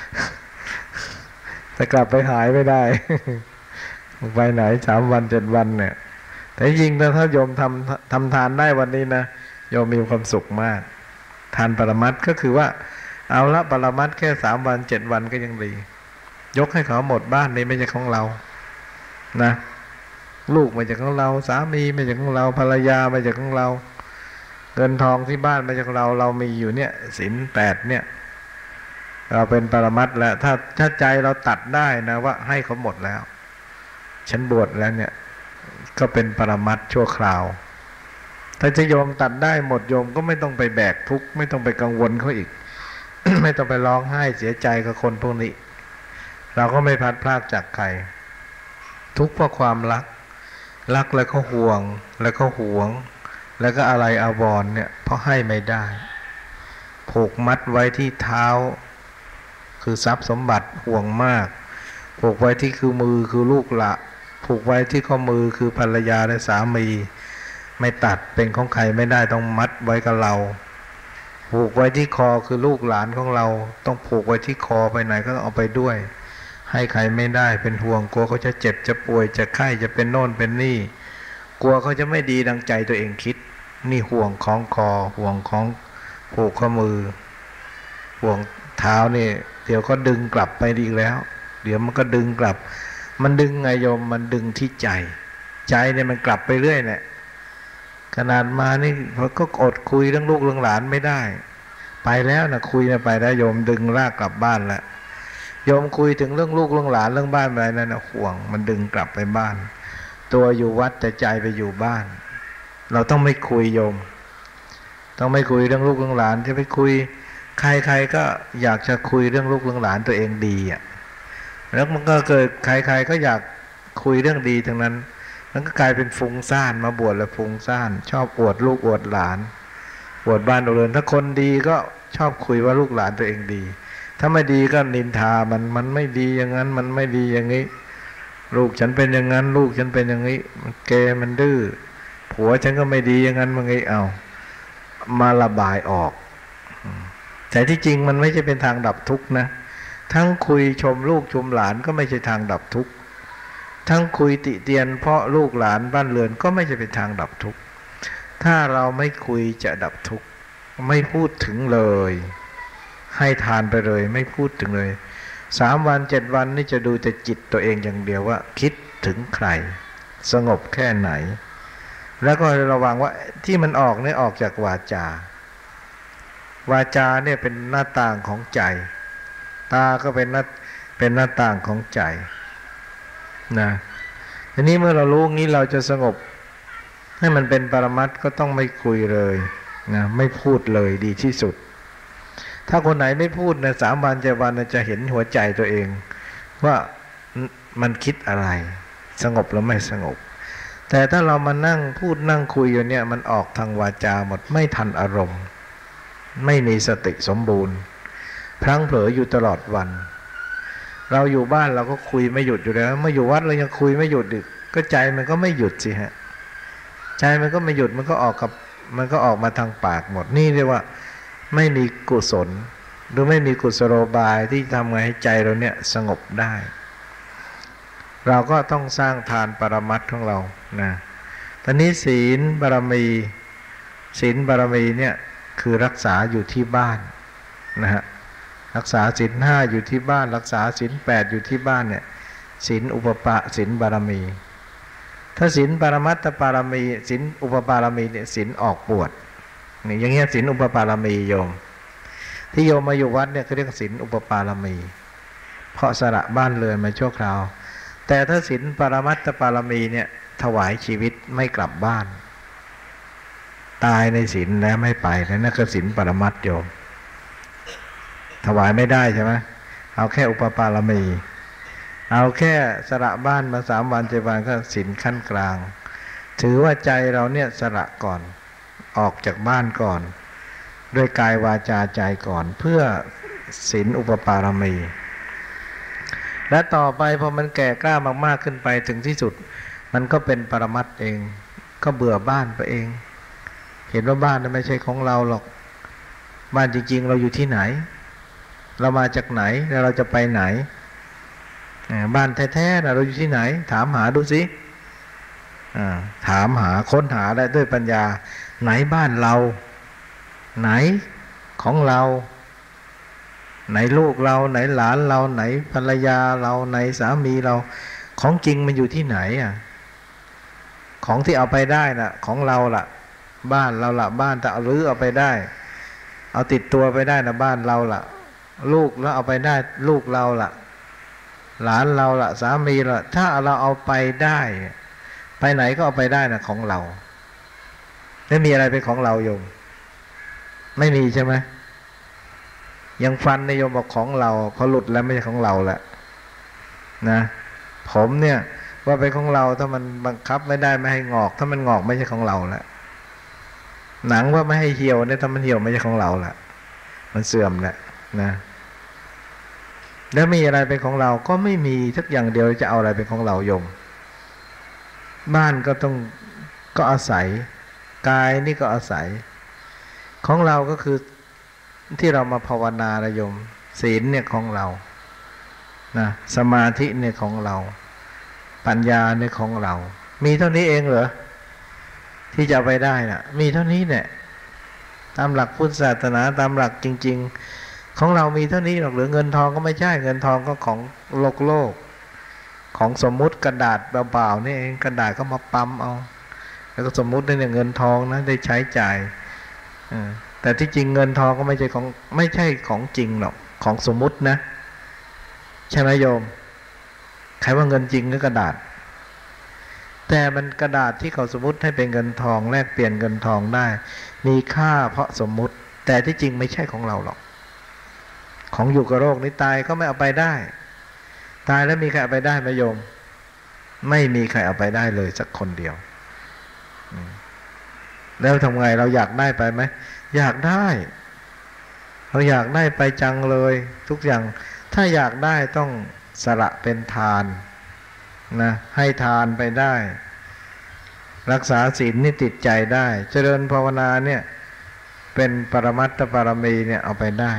แต่กลับไปหายไม่ได้ไปไหน3 วัน 7 วันเนี่ยแต่จริงๆถ้าโยมทำทานได้วันนี้นะโยมมีความสุขมากทานปรมัตถ์ก็คือว่าเอาละปรมัตถ์แค่3 วัน 7 วันก็ยังดียกให้เขาหมดบ้านนี้ไม่ใช่ของเรานะลูกไม่ใช่ของเราสามีไม่ใช่ของเราภรรยาไม่ใช่ของเราเงินทองที่บ้านไม่ใช่ของเรามีอยู่เนี่ยศีล 8เนี่ยเราเป็นปรมัตถ์แล้วถ้าใจเราตัดได้นะว่าให้เขาหมดแล้วฉันบวชแล้วเนี่ยก็เป็นปรมัตถ์ชั่วคราวถ้าจะโยมตัดได้หมดโยมก็ไม่ต้องไปแบกทุกข์ไม่ต้องไปกังวลเขาอีก ไม่ต้องไปร้องไห้เสียใจกับคนพวกนี้เราก็ไม่พลัดพรากจากใครทุกข์เพราะความรักแล้วก็ห่วงแล้วก็หวงแล้วก็อะไรอาวรณ์เนี่ยเพราะให้ไม่ได้ผูกมัดไว้ที่เท้าคือทรัพย์สมบัติห่วงมากผูกไว้ที่คือมือคือลูกละผูกไว้ที่ข้อมือคือภรรยาและสามีไม่ตัดเป็นของใครไม่ได้ต้องมัดไว้กับเราผูกไว้ที่คอคือลูกหลานของเราต้องผูกไว้ที่คอไปไหนก็ต้องเอาไปด้วยให้ใครไม่ได้เป็นห่วงกลัวเขาจะเจ็บจะป่วยจะไข้จะเป็นโน่นเป็นนี่กลัวเขาจะไม่ดีดังใจตัวเองคิดนี่ห่วงของคอห่วงของผูกข้อมือห่วงเท้านี่เดี๋ยวก็ดึงกลับไปอีกแล้วเดี๋ยวมันก็ดึงกลับมันดึงไงโยมมันดึงที่ใจเนี่ยมันกลับไปเรื่อยเนี่ยขนาดมานี่เราก็อดคุยเรื่องลูกเรื่องหลานไม่ได้ไปแล้วนะคุยนะไปแล้วโยมดึงลากกลับบ้านแล้วโยมคุยถึงเรื่องลูกเรื่องหลานเรื่องบ้านอะไรนั่นนะห่วงมันดึงกลับไปบ้านตัวอยู่วัดแต่ใจไปอยู่บ้านเราต้องไม่คุยโยมต้องไม่คุยเรื่องลูกเรื่องหลานจะไปคุยใครๆก็อยากจะคุยเรื่องลูกเรื่องหลานตัวเองดีอ่ะแล้วมันก็เกิดใครๆก็อยากคุยเรื่องดีทั้งนั้นมันก็กลายเป็นฟุ้งซ่านมาบวชแล้วฟุ้งซ่านชอบอวดลูกอวดหลานอวดบ้านอวดเรือนถ้าคนดีก็ชอบคุยว่าลูกหลานตัวเองดีถ้าไม่ดีก็นินทามันไม่ดีอย่างนั้นมันไม่ดีอย่างนี้ลูกฉันเป็นอย่างนั้นลูกฉันเป็นอย่างนี้มันเกมันดื้อผัวฉันก็ไม่ดีอย่างนั้นมันไงเอามาระบายออกแต่ที่จริงมันไม่ใช่เป็นทางดับทุกข์นะทั้งคุยชมลูกชมหลานก็ไม่ใช่ทางดับทุกข์ทั้งคุยติเตียนเพราะลูกหลานบ้านเรือนก็ไม่ใช่เป็นทางดับทุกข์ถ้าเราไม่คุยจะดับทุกข์ไม่พูดถึงเลยให้ทานไปเลยไม่พูดถึงเลย3 วัน 7 วันนี่จะดูแต่จิตตัวเองอย่างเดียวว่าคิดถึงใครสงบแค่ไหนแล้วก็ระวังว่าที่มันออกเนี่ยออกจากวาจาเนี่ยเป็นหน้าต่างของใจตาก็เป็นหน้าต่างของใจนะทีนี้เมื่อเรารู้งี้เราจะสงบให้มันเป็นปรมัตถ์ก็ต้องไม่คุยเลยนะไม่พูดเลยดีที่สุดถ้าคนไหนไม่พูดนะ3 วัน 7 วันจะเห็นหัวใจตัวเองว่ามันคิดอะไรสงบหรือไม่สงบแต่ถ้าเรามานั่งพูดนั่งคุยอยู่เนี่ยมันออกทางวาจาหมดไม่ทันอารมณ์ไม่มีสติสมบูรณ์พลั้งเผลออยู่ตลอดวัน เราอยู่บ้านเราก็คุยไม่หยุดอยู่แล้วเมื่ออยู่วัดเรายังคุยไม่หยุดอีกก็ใจมันก็ไม่หยุดสิฮะใจมันก็ไม่หยุดมันก็ออกมาทางปากหมดนี่เรียกว่าไม่มีกุศลหรือไม่มีกุศโลบายที่ทำให้ใจเราเนี่ยสงบได้เราก็ต้องสร้างทานปรมัตถ์ของเรานะตอนนี้ศีลบารมีเนี่ยคือรักษาอยู่ที่บ้านนะฮะรักษาศีล 5อยู่ที่บ้านรักษาศีล 8อยู่ที่บ้านเนี่ยศีลอุปปะศีลบารมีถ้าศีลปรมัตถปารมีศีลอุปปารมีเนี่ยศีลออกบวชนี่อย่างเงี้ยศีลอุปปารมีโยมที่โยมมาอยู่วัดเนี่ยเขาเรียกศีลอุปปารมีเพราะสละบ้านเรือนมาชั่วคราวแต่ถ้าศีลปรมัตถปารมีเนี่ยถวายชีวิตไม่กลับบ้านตายในศีลแล้วไม่ไปนั่นคือศีลปรมัตถ์โยมถวายไม่ได้ใช่ไหมเอาแค่อุปปารมีเอาแค่สละบ้านมา3 วัน7 วันก็ศีลขั้นกลางถือว่าใจเราเนี่ยสละก่อนออกจากบ้านก่อนด้วยกายวาจาใจก่อนเพื่อศีลอุปปารมีและต่อไปพอมันแก่กล้ามากๆขึ้นไปถึงที่สุดมันก็เป็นปรมัตถ์เองก็เบื่อบ้านไปเองเห็นว่าบ้านนั้นไม่ใช่ของเราหรอกบ้านจริงๆเราอยู่ที่ไหนเรามาจากไหนแล้วเราจะไปไหนบ้านแท้ๆเราอยู่ที่ไหนถามหาดูสิถามหาค้นหาได้ด้วยปัญญาไหนบ้านเราไหนของเราไหนลูกเราไหนหลานเราไหนภรรยาเราไหนสามีเราของจริงมันอยู่ที่ไหนของที่เอาไปได้น่ะของเราล่ะบ้านเราล่ะบ้านแต่เอารื้อเอาไปได้เอาติดตัวไปได้นะบ้านเราล่ะลูกแล้วเอาไปได้ลูกเราล่ะหลานเราล่ะสามีเราถ้าเราเอาไปได้ไปไหนก็เอาไปได้นะของเราไม่มีอะไรเป็นของเราโยมไม่มีใช่ไหมยังฟันในโยมบอกของเราพอหลุดแล้วไม่ใช่ของเราแหละนะผมเนี่ยว่าเป็นของเราถ้ามันบังคับไม่ได้ไม่ให้งอกถ้ามันงอกไม่ใช่ของเราแล้วหนังว่าไม่ให้เหี่ยวเนี่ยถ้ามันเหี่ยวไม่ใช่ของเราละมันเสื่อมแหละนะแล้วมีอะไรเป็นของเราก็ไม่มีสักอย่างเดียวจะเอาอะไรเป็นของเราโยมบ้านก็อาศัยกายนี่ก็อาศัยของเราก็คือที่เรามาภาวนานะโยมศีลเนี่ยของเรานะสมาธิเนี่ยของเราปัญญาเนี่ยของเรามีเท่านี้เองเหรอที่จะไปได้น่ะมีเท่านี้เนี่ยตามหลักพุทธศาสนาตามหลักจริงๆของเรามีเท่านี้หรอกหรือเงินทองก็ไม่ใช่เงินทองก็ของโลกของสมมุติกระดาษเบาๆนี่เองกระดาษก็มาปั๊มเอาแล้วก็สมมุติได้เนี่ยเงินทองนะได้ใช้จ่ายแต่ที่จริงเงินทองก็ไม่ใช่ของจริงหรอกของสมมุตินะใช่ไหมโยมใครว่าเงินจริงหรือกระดาษแต่มันกระดาษที่เขาสมมุติให้เป็นเงินทองแลกเปลี่ยนเงินทองได้มีค่าเพราะสมมุติแต่ที่จริงไม่ใช่ของเราหรอกของอยู่กับโรคนี้ตายก็ไม่เอาไปได้ตายแล้วมีใครเอาไปได้ไหมโยมไม่มีใครเอาไปได้เลยสักคนเดียวแล้วทำไงเราอยากได้ไปไหมอยากได้เราอยากได้ไปจังเลยทุกอย่างถ้าอยากได้ต้องสละเป็นทานนะให้ทานไปได้รักษาศีลนี่ติดใจได้เจริญภาวนาเนี่ยเป็นปรมัตถปารมีเนี่ยเอาไปได้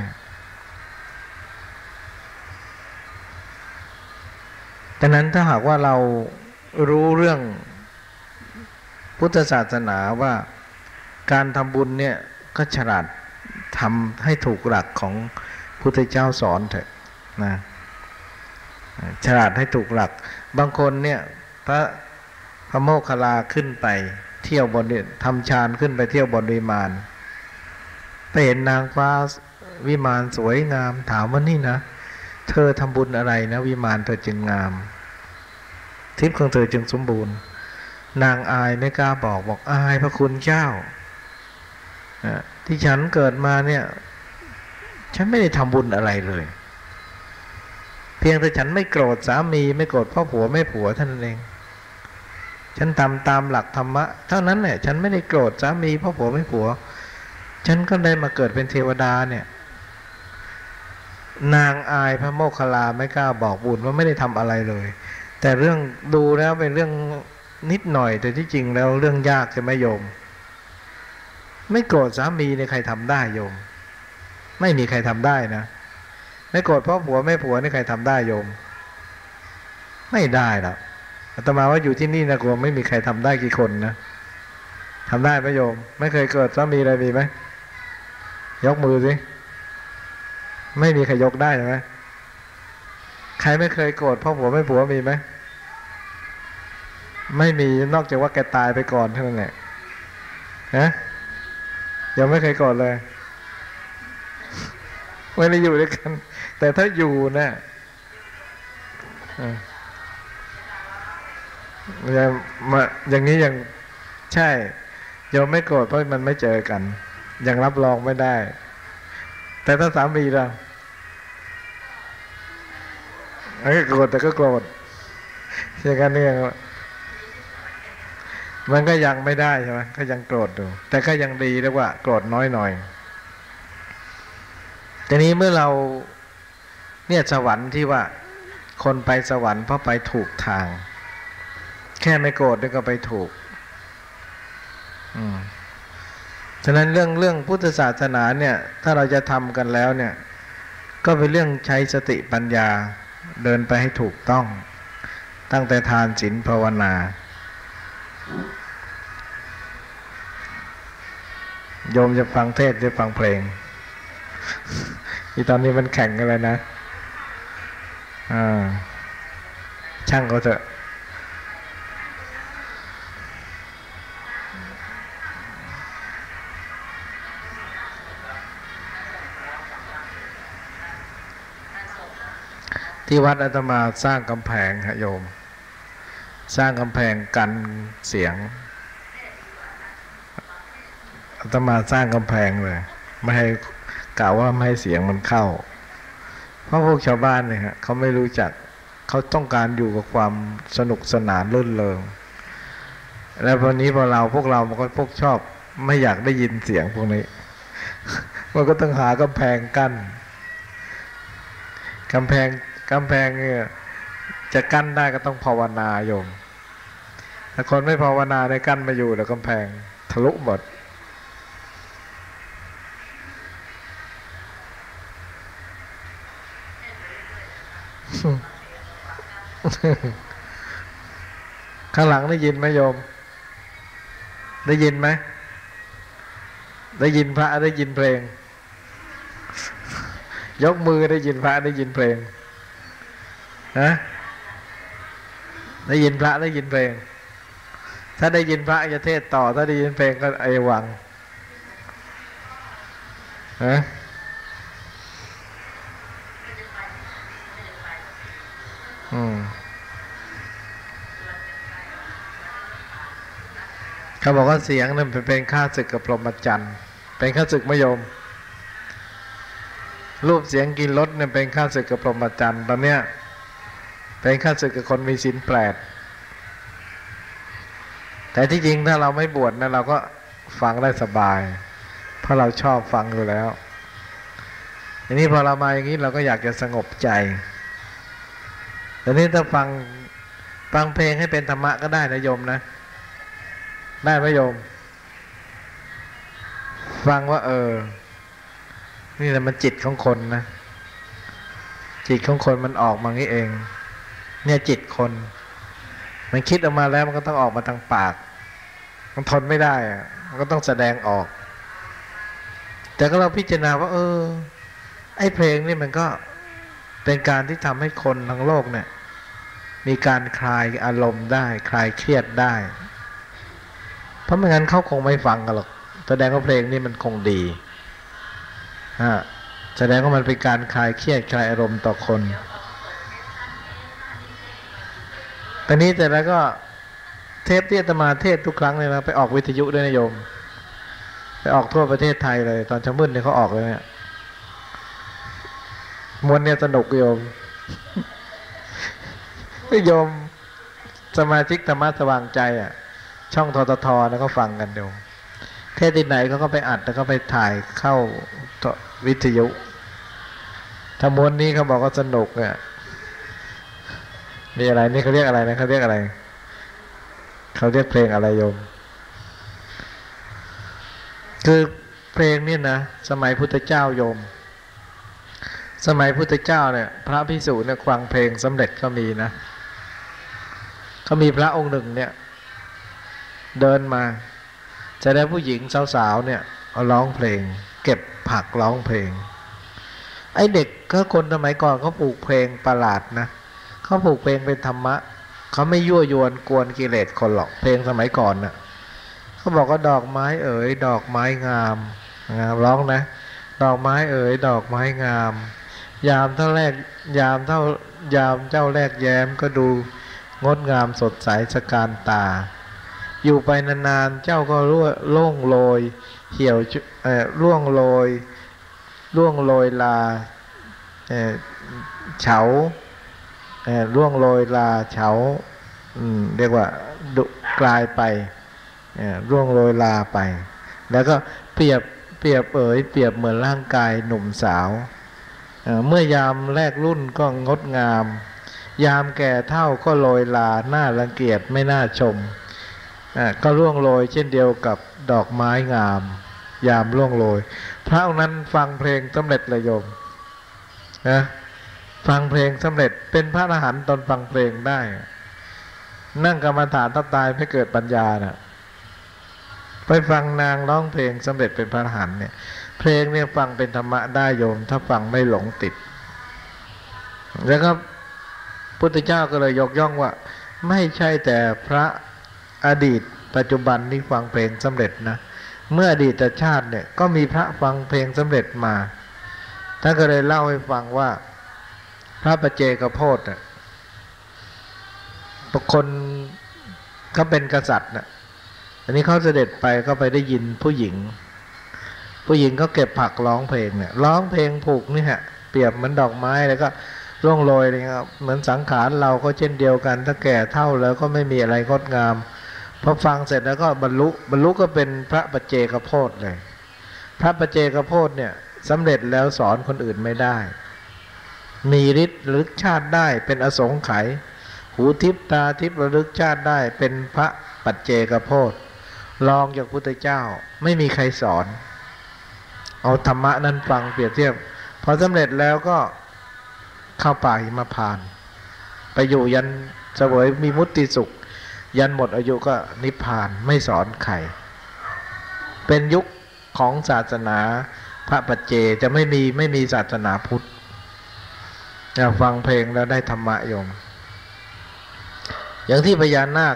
ดังนั้นถ้าหากว่าเรารู้เรื่องพุทธศาสนาว่าการทำบุญเนี่ยก็ฉลาดทำให้ถูกหลักของพุทธเจ้าสอนเถอะนะฉลาดให้ถูกหลักบางคนเนี่ยพระโมคคัลลาขึ้นไปเที่ยวบนเนี่ยทำฌานขึ้นไปเที่ยวบนวิมานไปเห็นนางฟ้าวิมานสวยงามถามว่านี่นะเธอทำบุญอะไรนะวิมานเธอจึงงามทิพย์ของเธอจึงสมบูรณ์นางอายไม่กล้าบอกอายพระคุณเจ้าที่ฉันเกิดมาเนี่ยฉันไม่ได้ทำบุญอะไรเลยเพียงแต่ฉันไม่โกรธสามีไม่โกรธพ่อผัวแม่ผัวท่านเองฉันทำตามหลักธรรมะเท่านั้นแหละฉันไม่ได้โกรธสามีพ่อผัวแม่ผัวฉันก็ได้มาเกิดเป็นเทวดาเนี่ยนางอายพระโมคคัลลาไม่กล้าบอกบุญว่าไม่ได้ทำอะไรเลย แต่เรื่องดูแล้วเป็นเรื่องนิดหน่อยแต่ที่จริงแล้วเรื่องยากใช่ไหมโยมไม่โกรธสามีเนี่ยใครทำได้โยมไม่มีใครทำได้นะไม่โกรธเพราะผัวไม่ผัวนี่ใครทำได้โยมไม่ได้หรอกอาตมาว่าอยู่ที่นี่นะกลัวไม่มีใครทำได้กี่คนนะทำได้ไหมโยมไม่เคยเกิดสามีอะไรมีไหมยกมือสิไม่มีใครยกได้ใช่ไหมใครไม่เคยโกรธเพราะผัวไม่ผัวมีไหมไม่มีนอกจากว่าแกตายไปก่อนเท่านั้นแหละฮะยังไม่เคยโกรธเลยไม่ได้อยู่ด้วยกันแต่ถ้าอยู่นะอย่างนี้ยังใช่โยมไม่โกรธเพราะมันไม่เจอกันยังรับรองไม่ได้แต่ถ้าสามีเราโกรธแต่ก็โกรธอย่างนั้นเนี่ยมันก็ยังไม่ได้ใช่ไหมก็ยังโกรธอยู่แต่ก็ยังดีเรียกว่าโกรธน้อยหน่อยทีนี้เมื่อเราเนี่ยสวรรค์ที่ว่าคนไปสวรรค์เพราะไปถูกทางแค่ไม่โกรธก็ไปถูกฉะนั้นเรื่องพุทธศาสนาเนี่ยถ้าเราจะทำกันแล้วเนี่ยก็เป็นเรื่องใช้สติปัญญาเดินไปให้ถูกต้องตั้งแต่ทานศีลภาวนาโยมจะฟังเทศจะฟังเพลงที่ตอนนี้มันแข่งกันเลยนะช่างเขาเถอะที่วัดอาตมาสร้างกำแพงฮะโยมสร้างกำแพงกันเสียงอาตมาสร้างกำแพงเลยไม่ให้กล่าวว่าไม่ให้เสียงมันเข้าเพราะพวกชาวบ้านเนี่ยเขาไม่รู้จักเขาต้องการอยู่กับความสนุกสนานรื่นเริงแล้ววันนี้พวกเรามันก็พวกชอบไม่อยากได้ยินเสียงพวกนี้มันก็ต้องหากำแพงกั้นกำแพงเนี่ยจะกั้นได้ก็ต้องภาวนาโยมถ้าคนไม่ภาวนาได้กั้นมาอยู่แล้วกำแพงทะลุหมดข้างหลังได้ยินไหมโยมได้ยินไหมได้ยินพระได้ยินเพลงยกมือได้ยินพระได้ยินเพลงนะได้ยินพระได้ยินเพลงถ้าได้ยินพระจะเทศต่อถ้าได้ยินเพลงก็ไอวังนะเขาบอกว่าเสียงนั้นเป็นข้าศึกกับพรหมจรรย์เป็นข้าศึกมโยมรูปเสียงกินรสเนี่ยเป็นข้าศึกกับพรหมจรรย์ตอนเนี้ยเป็นข้าศึกกับคนมีศีลแปดแต่ที่จริงถ้าเราไม่บวชนะเราก็ฟังได้สบายเพราะเราชอบฟังอยู่แล้วทีนี้พอเรามาอย่างนี้เราก็อยากจะสงบใจแต่นี้ถ้าฟังเพลงให้เป็นธรรมะก็ได้นะโยมนะได้ไหมโยมฟังว่านี่แหละมันจิตของคนนะจิตของคนมันออกมางี้เองเนี่ยจิตคนมันคิดออกมาแล้วมันก็ต้องออกมาทางปากมันทนไม่ได้อะมันก็ต้องแสดงออกแต่ก็เราพิจารณาว่าไอ้เพลงนี่มันก็เป็นการที่ทำให้คนทั้งโลกเนี่ยมีการคลายอารมณ์ได้คลายเครียดได้เพราะไม่งั้นเขาคงไม่ฟังกันหรอกแสดงว่าเพลงนี่มันคงดีแสดงว่ามันเป็นการคลายเครียดคลายอารมณ์ต่อคนตอนนี้แต่แล้วก็เทปที่อาตมาเทศทุกครั้งเลยนะไปออกวิทยุด้วยนะโยมไปออกทั่วประเทศไทยเลยตอนเช้ามืดเนี่ยเขาออกเลยเนี่ยมวลเนี่ยสนุกโยมโยมสมาชิกธรรมะสว่างใจช่องทททแล้วก็ฟังกันโยมเทศที่ไหนเขาก็ไปอัดแล้วก็ไปถ่ายเข้าวิทยุถ้าม้วนนี้เขาบอกว่าสนุกเนี่ยมีอะไรนี่เขาเรียกอะไรนะเขาเรียกอะไรเขาเรียกเพลงอะไรโยมคือเพลงนี่นะสมัยพุทธเจ้าโยมสมัยพุทธเจ้าเนี่ยพระภิกษุเนี่ยฟังเพลงสำเร็จก็มีนะก็มีพระองค์หนึ่งเนี่ยเดินมาจะได้ผู้หญิงสาวๆเนี่ยเอาร้องเพลงเก็บผักร้องเพลงไอ้เด็กก็คนสมัยก่อนเขาปลูกเพลงประหลาดนะเขาปลูกเพลงเป็นธรรมะเขาไม่ยั่วยวนกวนกิเลสคนหรอกเพลงสมัยก่อนน่ะเขาบอกว่าดอกไม้เอ๋ยดอกไม้งามร้องนะดอกไม้เอ๋ยดอกไม้งามยามเท่าแรกยามเจ้าแรกแย้มก็ดูงดงามสดใสสการตาอยู่ไปนานๆเจ้าก็ล่วงโรยเหี่ยวล่วงโรยลาเฉาล่วงโรยลาเฉาเรียกว่ากลายไปล่วงโรยลาไปแล้วก็เปรียบเปรียบเหมือนร่างกายหนุ่มสาวเมื่อยามแรกรุ่นก็งดงามยามแก่เฒ่าก็โรยลาหน้ารังเกียจไม่น่าชมก็ร่วงโรยเช่นเดียวกับดอกไม้งามยามร่วงโรยพระองค์นั้นฟังเพลงสำเร็จเลยโยมนะฟังเพลงสำเร็จเป็นพระอรหันต์ตอนฟังเพลงได้นั่งกรรมฐานตายไม่เกิดปัญญาน่ะไปฟังนางร้องเพลงสำเร็จเป็นพระอรหันต์เนี่ยเพลงเนี่ยฟังเป็นธรรมะได้โยมถ้าฟังไม่หลงติดแล้วก็พุทธเจ้าก็เลยยกย่องว่าไม่ใช่แต่พระอดีตปัจจุบันนี่ฟังเพลงสำเร็จนะเมื่ออดีตชาติเนี่ยก็มีพระฟังเพลงสำเร็จมาท่านก็เลยเล่าให้ฟังว่าพระปัจเจกโพธิ์บุคคลเขาเป็นกษัตริย์นะอันนี้เขาเสด็จไปก็ไปได้ยินผู้หญิงก็เก็บผักร้องเพลงเนี่ยร้องเพลงผูกนี่ฮะเปรียบเหมือนดอกไม้แล้วก็ร่วงโรยเลยครับเหมือนสังขารเราก็เช่นเดียวกันถ้าแก่เฒ่าแล้วก็ไม่มีอะไรงดงามพอฟังเสร็จแล้วก็บรรลุก็เป็นพระปัจเจกโพธิ์เลยพระปัจเจกโพธิ์เนี่ยสำเร็จแล้วสอนคนอื่นไม่ได้มีฤทธิ์ระลึกชาติได้เป็นอสงไขยหูทิพตาทิพระลึกชาติได้เป็นพระปัจเจกโพธิ์รองจากพุทธเจ้าไม่มีใครสอนเอาธรรมะนั้นฟังเปรียบเทียบพอสำเร็จแล้วก็เข้าป่าหิมพานต์ไปอยู่ยันเสวยมีมุตติสุขยันหมดอายุก็นิพพานไม่สอนใครเป็นยุคของศาสนาพระปัจเจจะไม่มีศาสนาพุทธฟังเพลงแล้วได้ธรรมะโยมอย่างที่พญานาค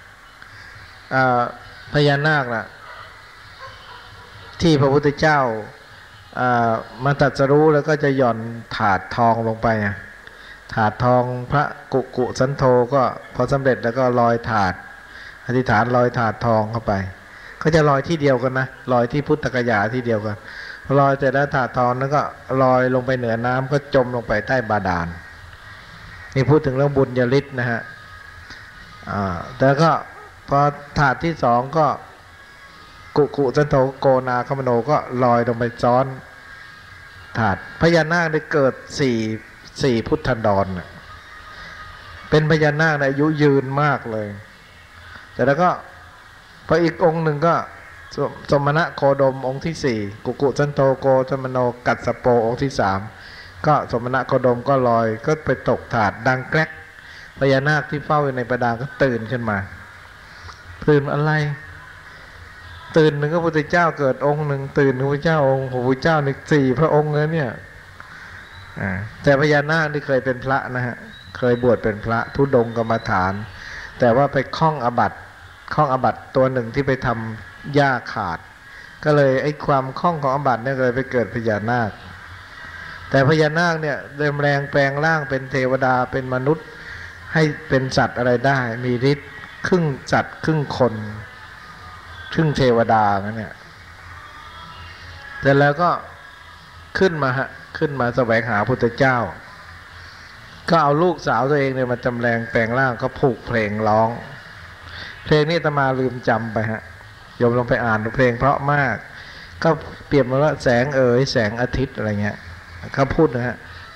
พญานาคน่ะที่พระพุทธเจ้ามาตรัสรู้แล้วก็จะหย่อนถาดทองลงไปถาดทองพระกุสันโธก็พอสำเร็จแล้วก็ลอยถาดอธิษฐานลอยถาดทองเข้าไปก็จะลอยที่เดียวกันนะลอยที่พุทธกยาที่เดียวกันลอยแต่ละถาดทองแล้วก็ลอยลงไปเหนือน้ำก็จมลงไปใต้บาดาลนี่พูดถึงเรื่องบุญญาฤทธิ์นะฮะแต่ก็พอถาดที่สองก็กุสันโธโกนาคมโนก็ลอยลงไปซ้อนถาดพญานาคได้เกิดสี่พุทธันดรเป็นพญานาคอายุยืนมากเลยแต่แล้วก็พออีกองค์หนึ่งก็สมณะโคดมองค์ที่สี่กุสันโธโกสมโนกัสสโปองค์ที่สามก็สมณะโคดมก็ลอยก็ไปตกถาดดังแกรกพญานาคที่เฝ้าอยู่ในประดาก็ตื่นขึ้นมาตื่นอะไรตื่นหนึ่งก็พระพุทธเจ้าเกิดองค์หนึ่งตื่นพระพุทธเจ้าองค์พระพุทธเจ้าในสี่พระองค์เลยเนี่ยแต่พญานาคที่เคยเป็นพระนะฮะเคยบวชเป็นพระธุดงค์กรรมฐานแต่ว่าไปคล้องอบัติตัวหนึ่งที่ไปทำหญ้าขาดก็เลยไอ้ความคล้องของอบัติเนี่ยเลยไปเกิดพญานาคแต่พญานาคเนี่ยเริ่มแรงแปลงร่างเป็นเทวดาเป็นมนุษย์ให้เป็นสัตว์อะไรได้มีฤทธิ์ครึ่งสัตว์ครึ่งคนครึ่งเทวดาเนี่ยแต่แล้วก็ขึ้นมาแสวงหาพุทธเจ้าก็เอาลูกสาวตัวเองเนี่ยมาจำแรงแปลงร่างก็ผูกเพลงร้องเพลงนี้อาตมาลืมจำไปฮะโยมลองไปอ่านเพลงเพราะมากก็เปรียบมาว่าแสงเอ๋ยแสงอาทิตย์อะไรเงี้ยเขาพูดนะฮะ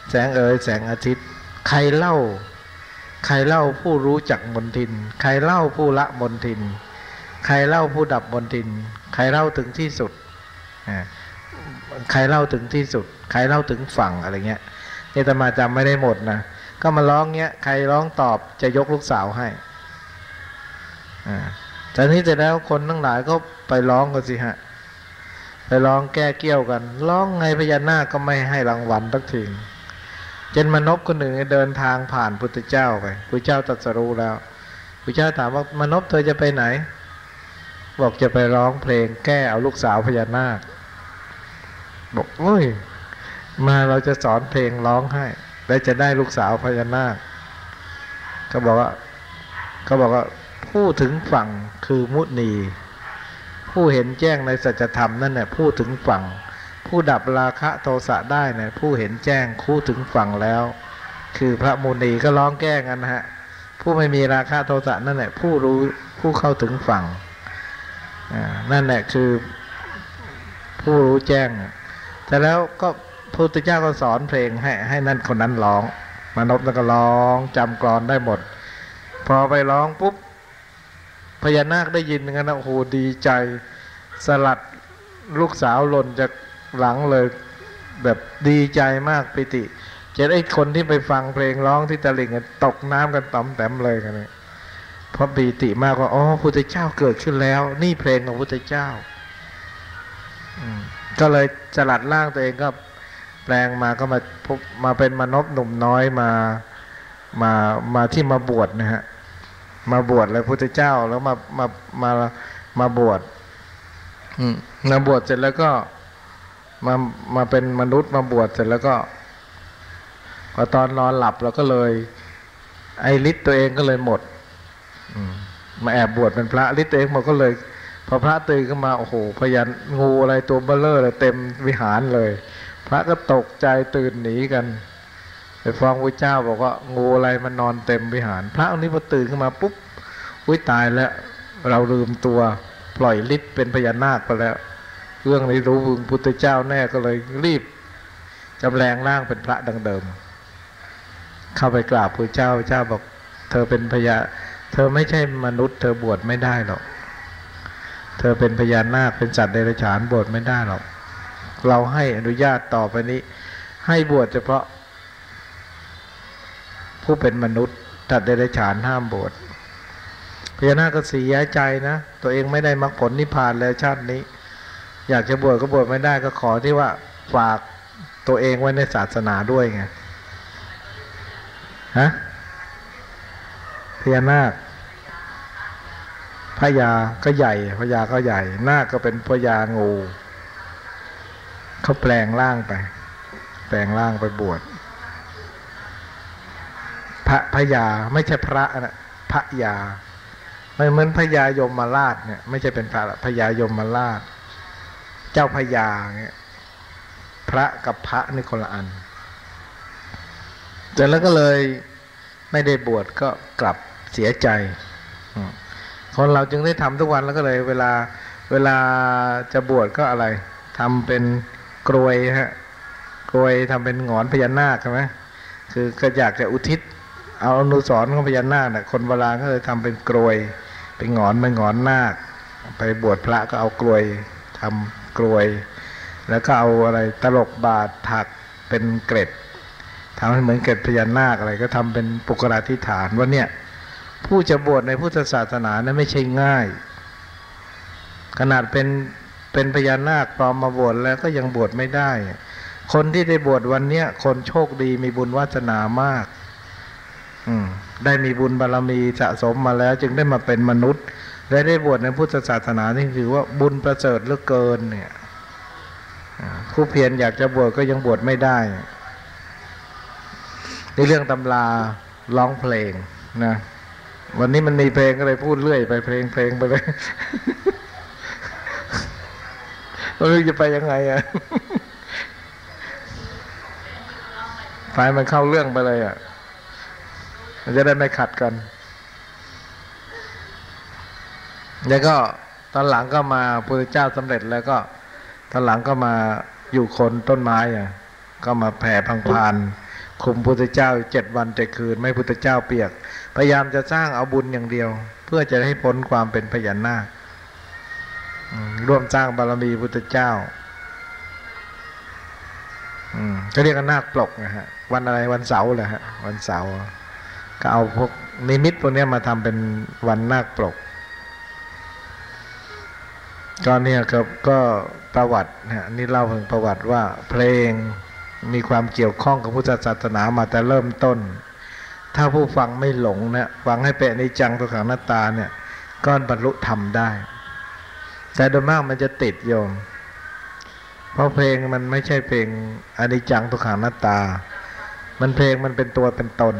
แสงแสงอาทิตย์ใครเล่าผู้รู้จักมนทินใครเล่าผู้ละมนทินใครเล่าผู้ดับมนทินใครเล่าถึงที่สุดใครเล่าถึงที่สุดใครเล่าถึงฝั่งอะไรเงี้ยนี่อาตมาจำไม่ได้หมดนะก็มาร้องเงี้ยใครร้องตอบจะยกลูกสาวให้จากนี้เสร็จแล้วคนทั้งหลายก็ไปร้องกันสิฮะไปร้องแก้เกี้ยวกันร้องไงพญานาคก็ไม่ให้รางวัลสักทีจนมนพคนหนึ่งเดินทางผ่านพุทธเจ้าไปพุทธเจ้าตรัสรู้แล้วพุทธเจ้าถามว่ามนพเธอจะไปไหนบอกจะไปร้องเพลงแก้เอาลูกสาวพญานาคบอกโอ้ยมาเราจะสอนเพลงร้องให้แล้วจะได้ลูกสาวพญานาคก็บอกว่าผู้ถึงฝั่งคือมุนีผู้เห็นแจ้งในสัจธรรมนั่นแหละผู้ถึงฝั่งผู้ดับราคะโทสะได้เนี่ยผู้เห็นแจ้งคู่ถึงฝั่งแล้วคือพระมุนีก็ร้องแก้กันนะฮะผู้ไม่มีราคะโทสะนั่นแหละผู้รู้ผู้เข้าถึงฝั่งนั่นแหละคือผู้รู้แจ้งแต่แล้วก็พระพุทธเจ้าก็สอนเพลงให้นั่นคนนั้นร้องมนพนั่นก็ร้องจำกลอนได้หมดพอไปร้องปุ๊บพญานาคได้ยินงั้นนะโอ้โหดีใจสลัดลูกสาวหล่นจากหลังเลยแบบดีใจมากปิติจะได้คนที่ไปฟังเพลงร้องที่ตะลิ่งตกน้ำกันต่อมแต้มเลยกันเลยเพราะปิติมากว่าอ๋อพุทธเจ้าเกิดขึ้นแล้วนี่เพลงของพุทธเจ้าก็เลยสลัดร่างตัวเองก็แปลงมาก็มาเป็นมนพหนุ่มน้อยมาที่มาบวชนะฮะมาบวชเลยพุทธเจ้าแล้วมาบวชมาบวชเสร็จแล้วก็มาเป็นมนุษย์มาบวชเสร็จแล้วก็พอตอนนอนหลับเราก็เลยไอ้ฤทธิ์ตัวเองก็เลยหมดมาแอบบวชเป็นพระฤทธิ์ตัวเองหมดก็เลยพอพระตื่นขึ้นมาโอ้โหพยัญงูอะไรตัวเบ้อเร่อเลยเต็มวิหารเลยพระก็ตกใจตื่นหนีกันไปฟ้องพระเจ้าบอกว่างูอะไรมันนอนเต็มวิหารพระองค์นี้พอตื่นขึ้นมาปุ๊บอุ้ยตายแล้วเราลืมตัวปล่อยฤทธิ์เป็นพญานาคไปแล้วเรื่องนี้รู้พึงพุทธเจ้าแน่ก็เลยรีบจำแรงร่างเป็นพระดังเดิมเข้าไปกราบพระเจ้าพระเจ้าบอกเธอเป็นพญาเธอไม่ใช่มนุษย์เธอบวชไม่ได้หรอกเธอเป็นพญานาคเป็นสัตว์เดรัจฉานบวชไม่ได้หรอกเราให้อนุญาตต่อไปนี้ให้บวชเฉพาะผู้เป็นมนุษย์สัตว์เดรัจฉานห้ามบวชพญานาคก็เสียใจนะตัวเองไม่ได้มรรคผลนิพพานแล้วชาตินี้อยากจะบวชก็บวชไม่ได้ก็ขอที่ว่าฝากตัวเองไว้ในศาสนาด้วยไงฮะพญานาคพญาก็ใหญ่พญาก็ใหญ่นาคก็เป็นพญางูเขาแปลงร่างไปบวชพญาไม่ใช่พระนะพญาไม่เหมือนพญายมราชเนี่ยไม่ใช่เป็นพระพญายมราชเจ้าพญาเนี่ยพระกับพระนี่คนละอันแต่แล้วก็เลยไม่ได้บวชก็กลับเสียใจคนเราจึงได้ทำทุกวันแล้วก็เลยเวลาจะบวชก็อะไรทำเป็นกรวยฮะกรวยทำเป็นหงอนพญานาคใช่ไหมคือก็อยากจะอุทิศเอาอนุสรณ์ของพญานาคเนี่ยคนโบราณก็เลยทำเป็นกรวยเป็นหงอนนาคไปบวชพระก็เอากรวยทำกรวยแล้วก็เอาอะไรตลกบาทถักเป็นเกล็ดทำให้เหมือนเกล็ดพญานาคอะไรก็ทำเป็นปุกราธิฐานว่าเนี่ยผู้จะบวชในพุทธศาสนานั้นไม่ใช่ง่ายขนาดเป็นพญานาคปลอมมาบวชแล้วก็ยังบวชไม่ได้คนที่ได้บวชวันเนี้ยคนโชคดีมีบุญวาสนามากได้มีบุญบารมีสะสมมาแล้วจึงได้มาเป็นมนุษย์และได้บวชในพุทธศาสนานี่ถือว่าบุญประเสริฐเหลือเกินเนี่ยผู้เพียรอยากจะบวชก็ยังบวชไม่ได้ในเรื่องตำราร้องเพลงนะวันนี้มันมีเพลงก็เลยพูดเรื่อยไปเพลงไปเลยไม่รู้จะไปยังไงอ่ะไฟมันเข้าเรื่องไปเลยอ่ะมันจะได้ไม่ขัดกันแล้วก็ตอนหลังก็มาพระพุทธเจ้าสำเร็จแล้วก็ตอนหลังก็มาอยู่คนต้นไม้อ่ะก็มาแผ่พังพานคุมพุทธเจ้า7 วัน7 คืนไม่พุทธเจ้าเปียกพยายามจะสร้างเอาบุญอย่างเดียวเพื่อจะให้พ้นความเป็นพญานาคร่วมสร้างบารมีพุทธเจ้าก็เรียกกันนาคปลกนะฮะวันอะไรวันเสาร์แหละฮะวันเสาร์ก็เอาพวกนิมิตพวกนี้มาทำเป็นวันนาคปลกก็เนี่ยครับก็ประวัตินะนี่เล่าถึงประวัติว่าเพลงมีความเกี่ยวข้องกับพุทธศาสนามาแต่เริ่มต้นถ้าผู้ฟังไม่หลงเนี่ยฟังให้เป็นอนิจจังทุกขังอนัตตาเนี่ยก็บรรลุธรรมได้แต่โดยมากมันจะติดโยมเพราะเพลงมันไม่ใช่เพลงอนิจจังทุกขังอนัตตามันเพลงมันเป็นตัวเป็นตน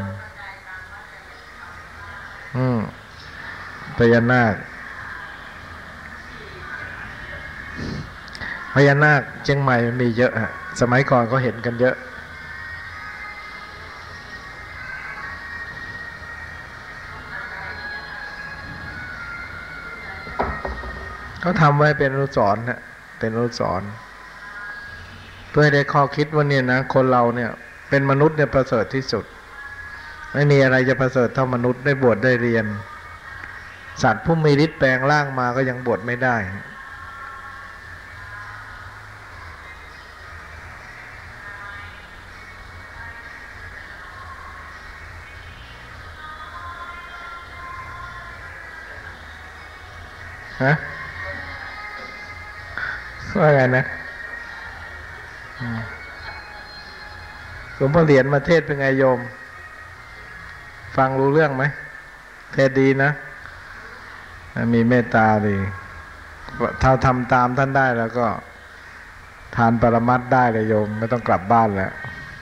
พญานาคพญานาคเชียงใหม่มันมีเยอะฮะสมัยก่อนก็เห็นกันเยอะเขาทำไว้เป็นอนุสรณ์ฮะเป็นอนุสรณ์เพื่อให้ได้ข้อคิดว่าเนี่ยนะคนเราเนี่ยเป็นมนุษย์เนี่ยประเสริฐที่สุดไม่มีอะไรจะประเสริฐเท่ามนุษย์ได้บวชได้เรียนสัตว์ผู้มีฤทธิ์แปลงร่างมาก็ยังบวชไม่ได้ฮะว่าไงนะหลวงพ่อเหรียญมาเทศเป็นไงโยมฟังรู้เรื่องไหมเทศดีนะมีเมตตาดีถ้าทำตามท่านได้แล้วก็ทานปรมัตถ์ได้เลยโยมไม่ต้องกลับบ้านแล้ว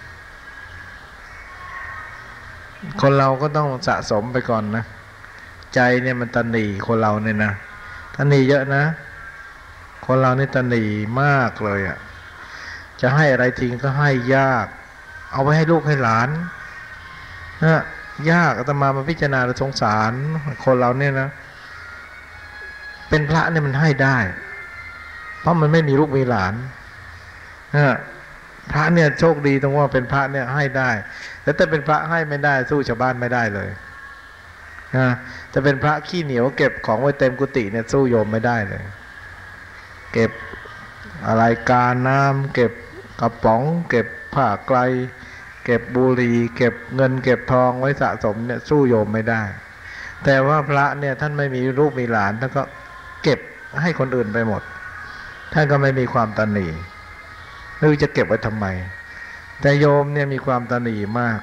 คนเราก็ต้องสะสมไปก่อนนะใจเนี่ยมันตนีคนเราเนี่ยนะตนีเยอะนะคนเรานี่ตนีมากเลยอ่ะจะให้อะไรทิ้งก็ให้ยากเอาไว้ให้ลูกให้หลานนะยากอาตมาพิจารณาและสงสารคนเราเนี่ยนะเป็นพระเนี่ยมันให้ได้เพราะมันไม่มีลูกมีหลานนะพระเนี่ยโชคดีตรงว่าเป็นพระเนี่ยให้ได้แต่ถ้าเป็นพระให้ไม่ได้สู้ชาวบ้านไม่ได้เลยนะจะเป็นพระขี้เหนียวเก็บของไว้เต็มกุฏิเนี่ยสู้โยมไม่ได้เลยเก็บอะไรกาน้ำเก็บกระป๋องเก็บผ้าไกลเก็บบุหรี่เก็บเงินเก็บทองไว้สะสมเนี่ยสู้โยมไม่ได้แต่ว่าพระเนี่ยท่านไม่มีลูกมีหลานท่านก็เก็บให้คนอื่นไปหมดท่านก็ไม่มีความตนีไม่รู้จะเก็บไว้ทำไมแต่โยมเนี่ยมีความตนีมาก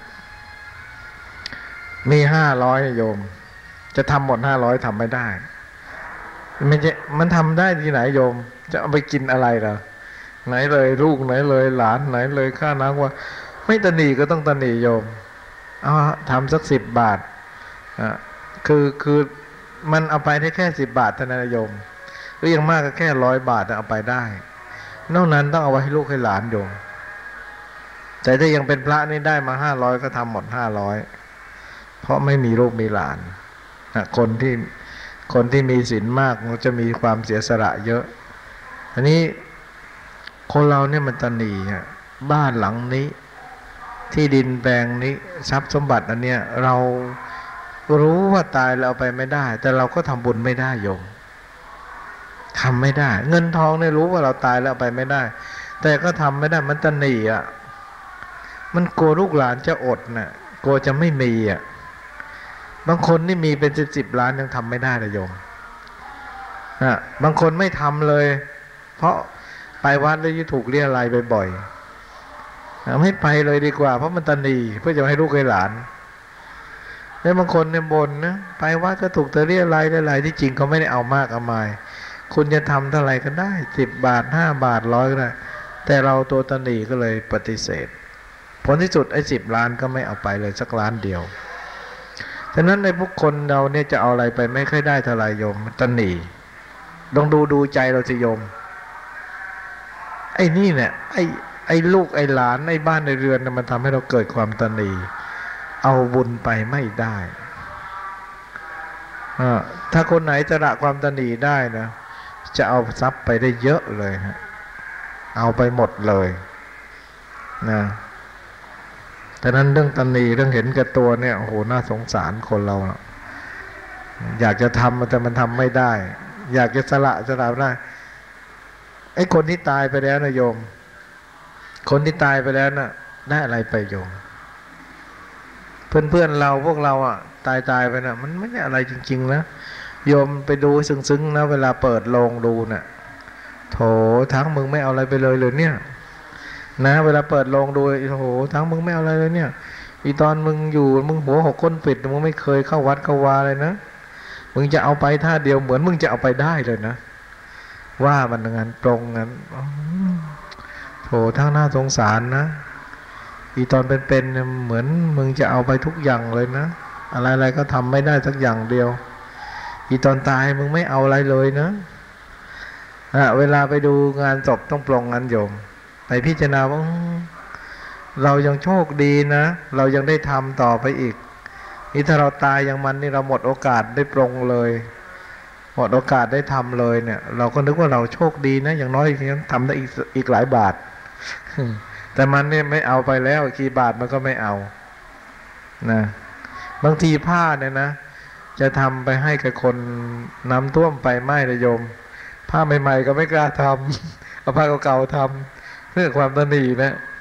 มี500โยมจะทำหมด500ทำไม่ได้มันทำได้ที่ไหนโยมจะเอาไปกินอะไรล่ะไหนเลยลูกไหนเลยหลานไหนเลยค่าน้ำว่าไม่ตนีก็ต้องตนีโยมเอาทำสัก10 บาทคือมันเอาไปได้แค่10 บาทเท่านั้นโยมหรืออย่างมากก็แค่100 บาทเอาไปได้นอกนั้นต้องเอาไว้ให้ลูกให้หลานโยมแต่ถ้ายังเป็นพระนี่ได้มา500ก็ทำหมด500เพราะไม่มีลูกมีหลานคนที่มีศีลมากมันจะมีความเสียสละเยอะอันนี้คนเราเนี่ยมันตนีบ้านหลังนี้ที่ดินแปลงนี้ทรัพย์สมบัติอันเนี้ยเรารู้ว่าตายแล้วเอาไปไม่ได้แต่เราก็ทำบุญไม่ได้โยมทำไม่ได้เงินทองเนี่ยรู้ว่าเราตายแล้วเอาไปไม่ได้แต่ก็ทำไม่ได้มันตนีมันกลัวลูกหลานจะอดน่ะกลัวจะไม่มีบางคนนี่มีเป็น10 ล้านยังทำไม่ได้เลยโยมบางคนไม่ทำเลยเพราะไปวัดแล้วจะถูกเรียอะไรยบ่อยๆไม่ไปเลยดีกว่าเพราะมันตนีเพื่อจะให้ลูกให้หลานแล้วบางคนเนี่ยบ่นนะไปวัดก็ถูกเรียอะไรยที่จริงเขาไม่ได้เอามากเอามายคุณจะทำเท่าไหร่ก็ได้10 บาท5 บาท100ก็ได้แต่เราตัวตนีก็เลยปฏิเสธผลที่สุดไอ้10 ล้านก็ไม่เอาไปเลยสักล้านเดียวฉะนั้นในพวกคนเราเนี่ยจะเอาอะไรไปไม่ค่อยได้เท่าไหร่โยมตนีลองดูใจเราสิโยมไอ้นี่เนี่ยไอ้ลูกไอ้หลานไอ้บ้านในเรือนมันทำให้เราเกิดความตนีเอาบุญไปไม่ได้ถ้าคนไหนจะละความตนีได้นะจะเอาทรัพย์ไปได้เยอะเลยเอาไปหมดเลยนะแต่นั้นเรื่องตนีเรื่องเห็นแก่ตัวเนี่ยโอ้โหน่าสงสารคนเรานะอยากจะทำแต่มันทำไม่ได้อยากจะสละได้ไอ้คนที่ตายไปแล้วนะโยมคนที่ตายไปแล้วนะได้อะไรไปโยมเพื่อนเราพวกเราอ่ะตายไปนะมันไม่ได้อะไรจริงๆนะโยมไปดูซึ้งๆนะเวลาเปิดโลงดูนะโถทั้งมึงไม่เอาอะไรไปเลยเนี่ยนะเวลาเปิดโลงดูโถทั้งมึงไม่เอาอะไรเลยเนี่ยอีตอนมึงอยู่มึงหัวหกก้นปิดมึงไม่เคยเข้าวัดเข้าวาเลยนะมึงจะเอาไปท่าเดียวเหมือนมึงจะเอาไปได้เลยนะว่ามันงั้นตรงงั้นโถทั้งน่าสงสารนะอีตอนเป็นๆเหมือนมึงจะเอาไปทุกอย่างเลยนะอะไรๆก็ทำไม่ได้สักอย่างเดียวอีตอนตายมึงไม่เอาอะไรเลยนะเวลาไปดูงานศพต้องปลงงานโยมไปพิจารณาว่าเรายังโชคดีนะเรายังได้ทำต่อไปอีกนี่ถ้าเราตายอย่างมันนี่เราหมดโอกาสได้ปลงเลยหมดโอกาสได้ทำเลยเนี่ยเราก็นึกว่าเราโชคดีนะอย่างน้อยยังทำได้อีกหลายบาทแต่มันเนี่ยไม่เอาไปแล้วกี่บาทมันก็ไม่เอานะบางทีผ้าเนี่ยนะจะทำไปให้กับคนน้ำท่วมไปไหม้นะโยมผ้าใหม่ๆก็ไม่กล้าทำเอาผ้าเก่าๆทำเพื่อความตนีนะ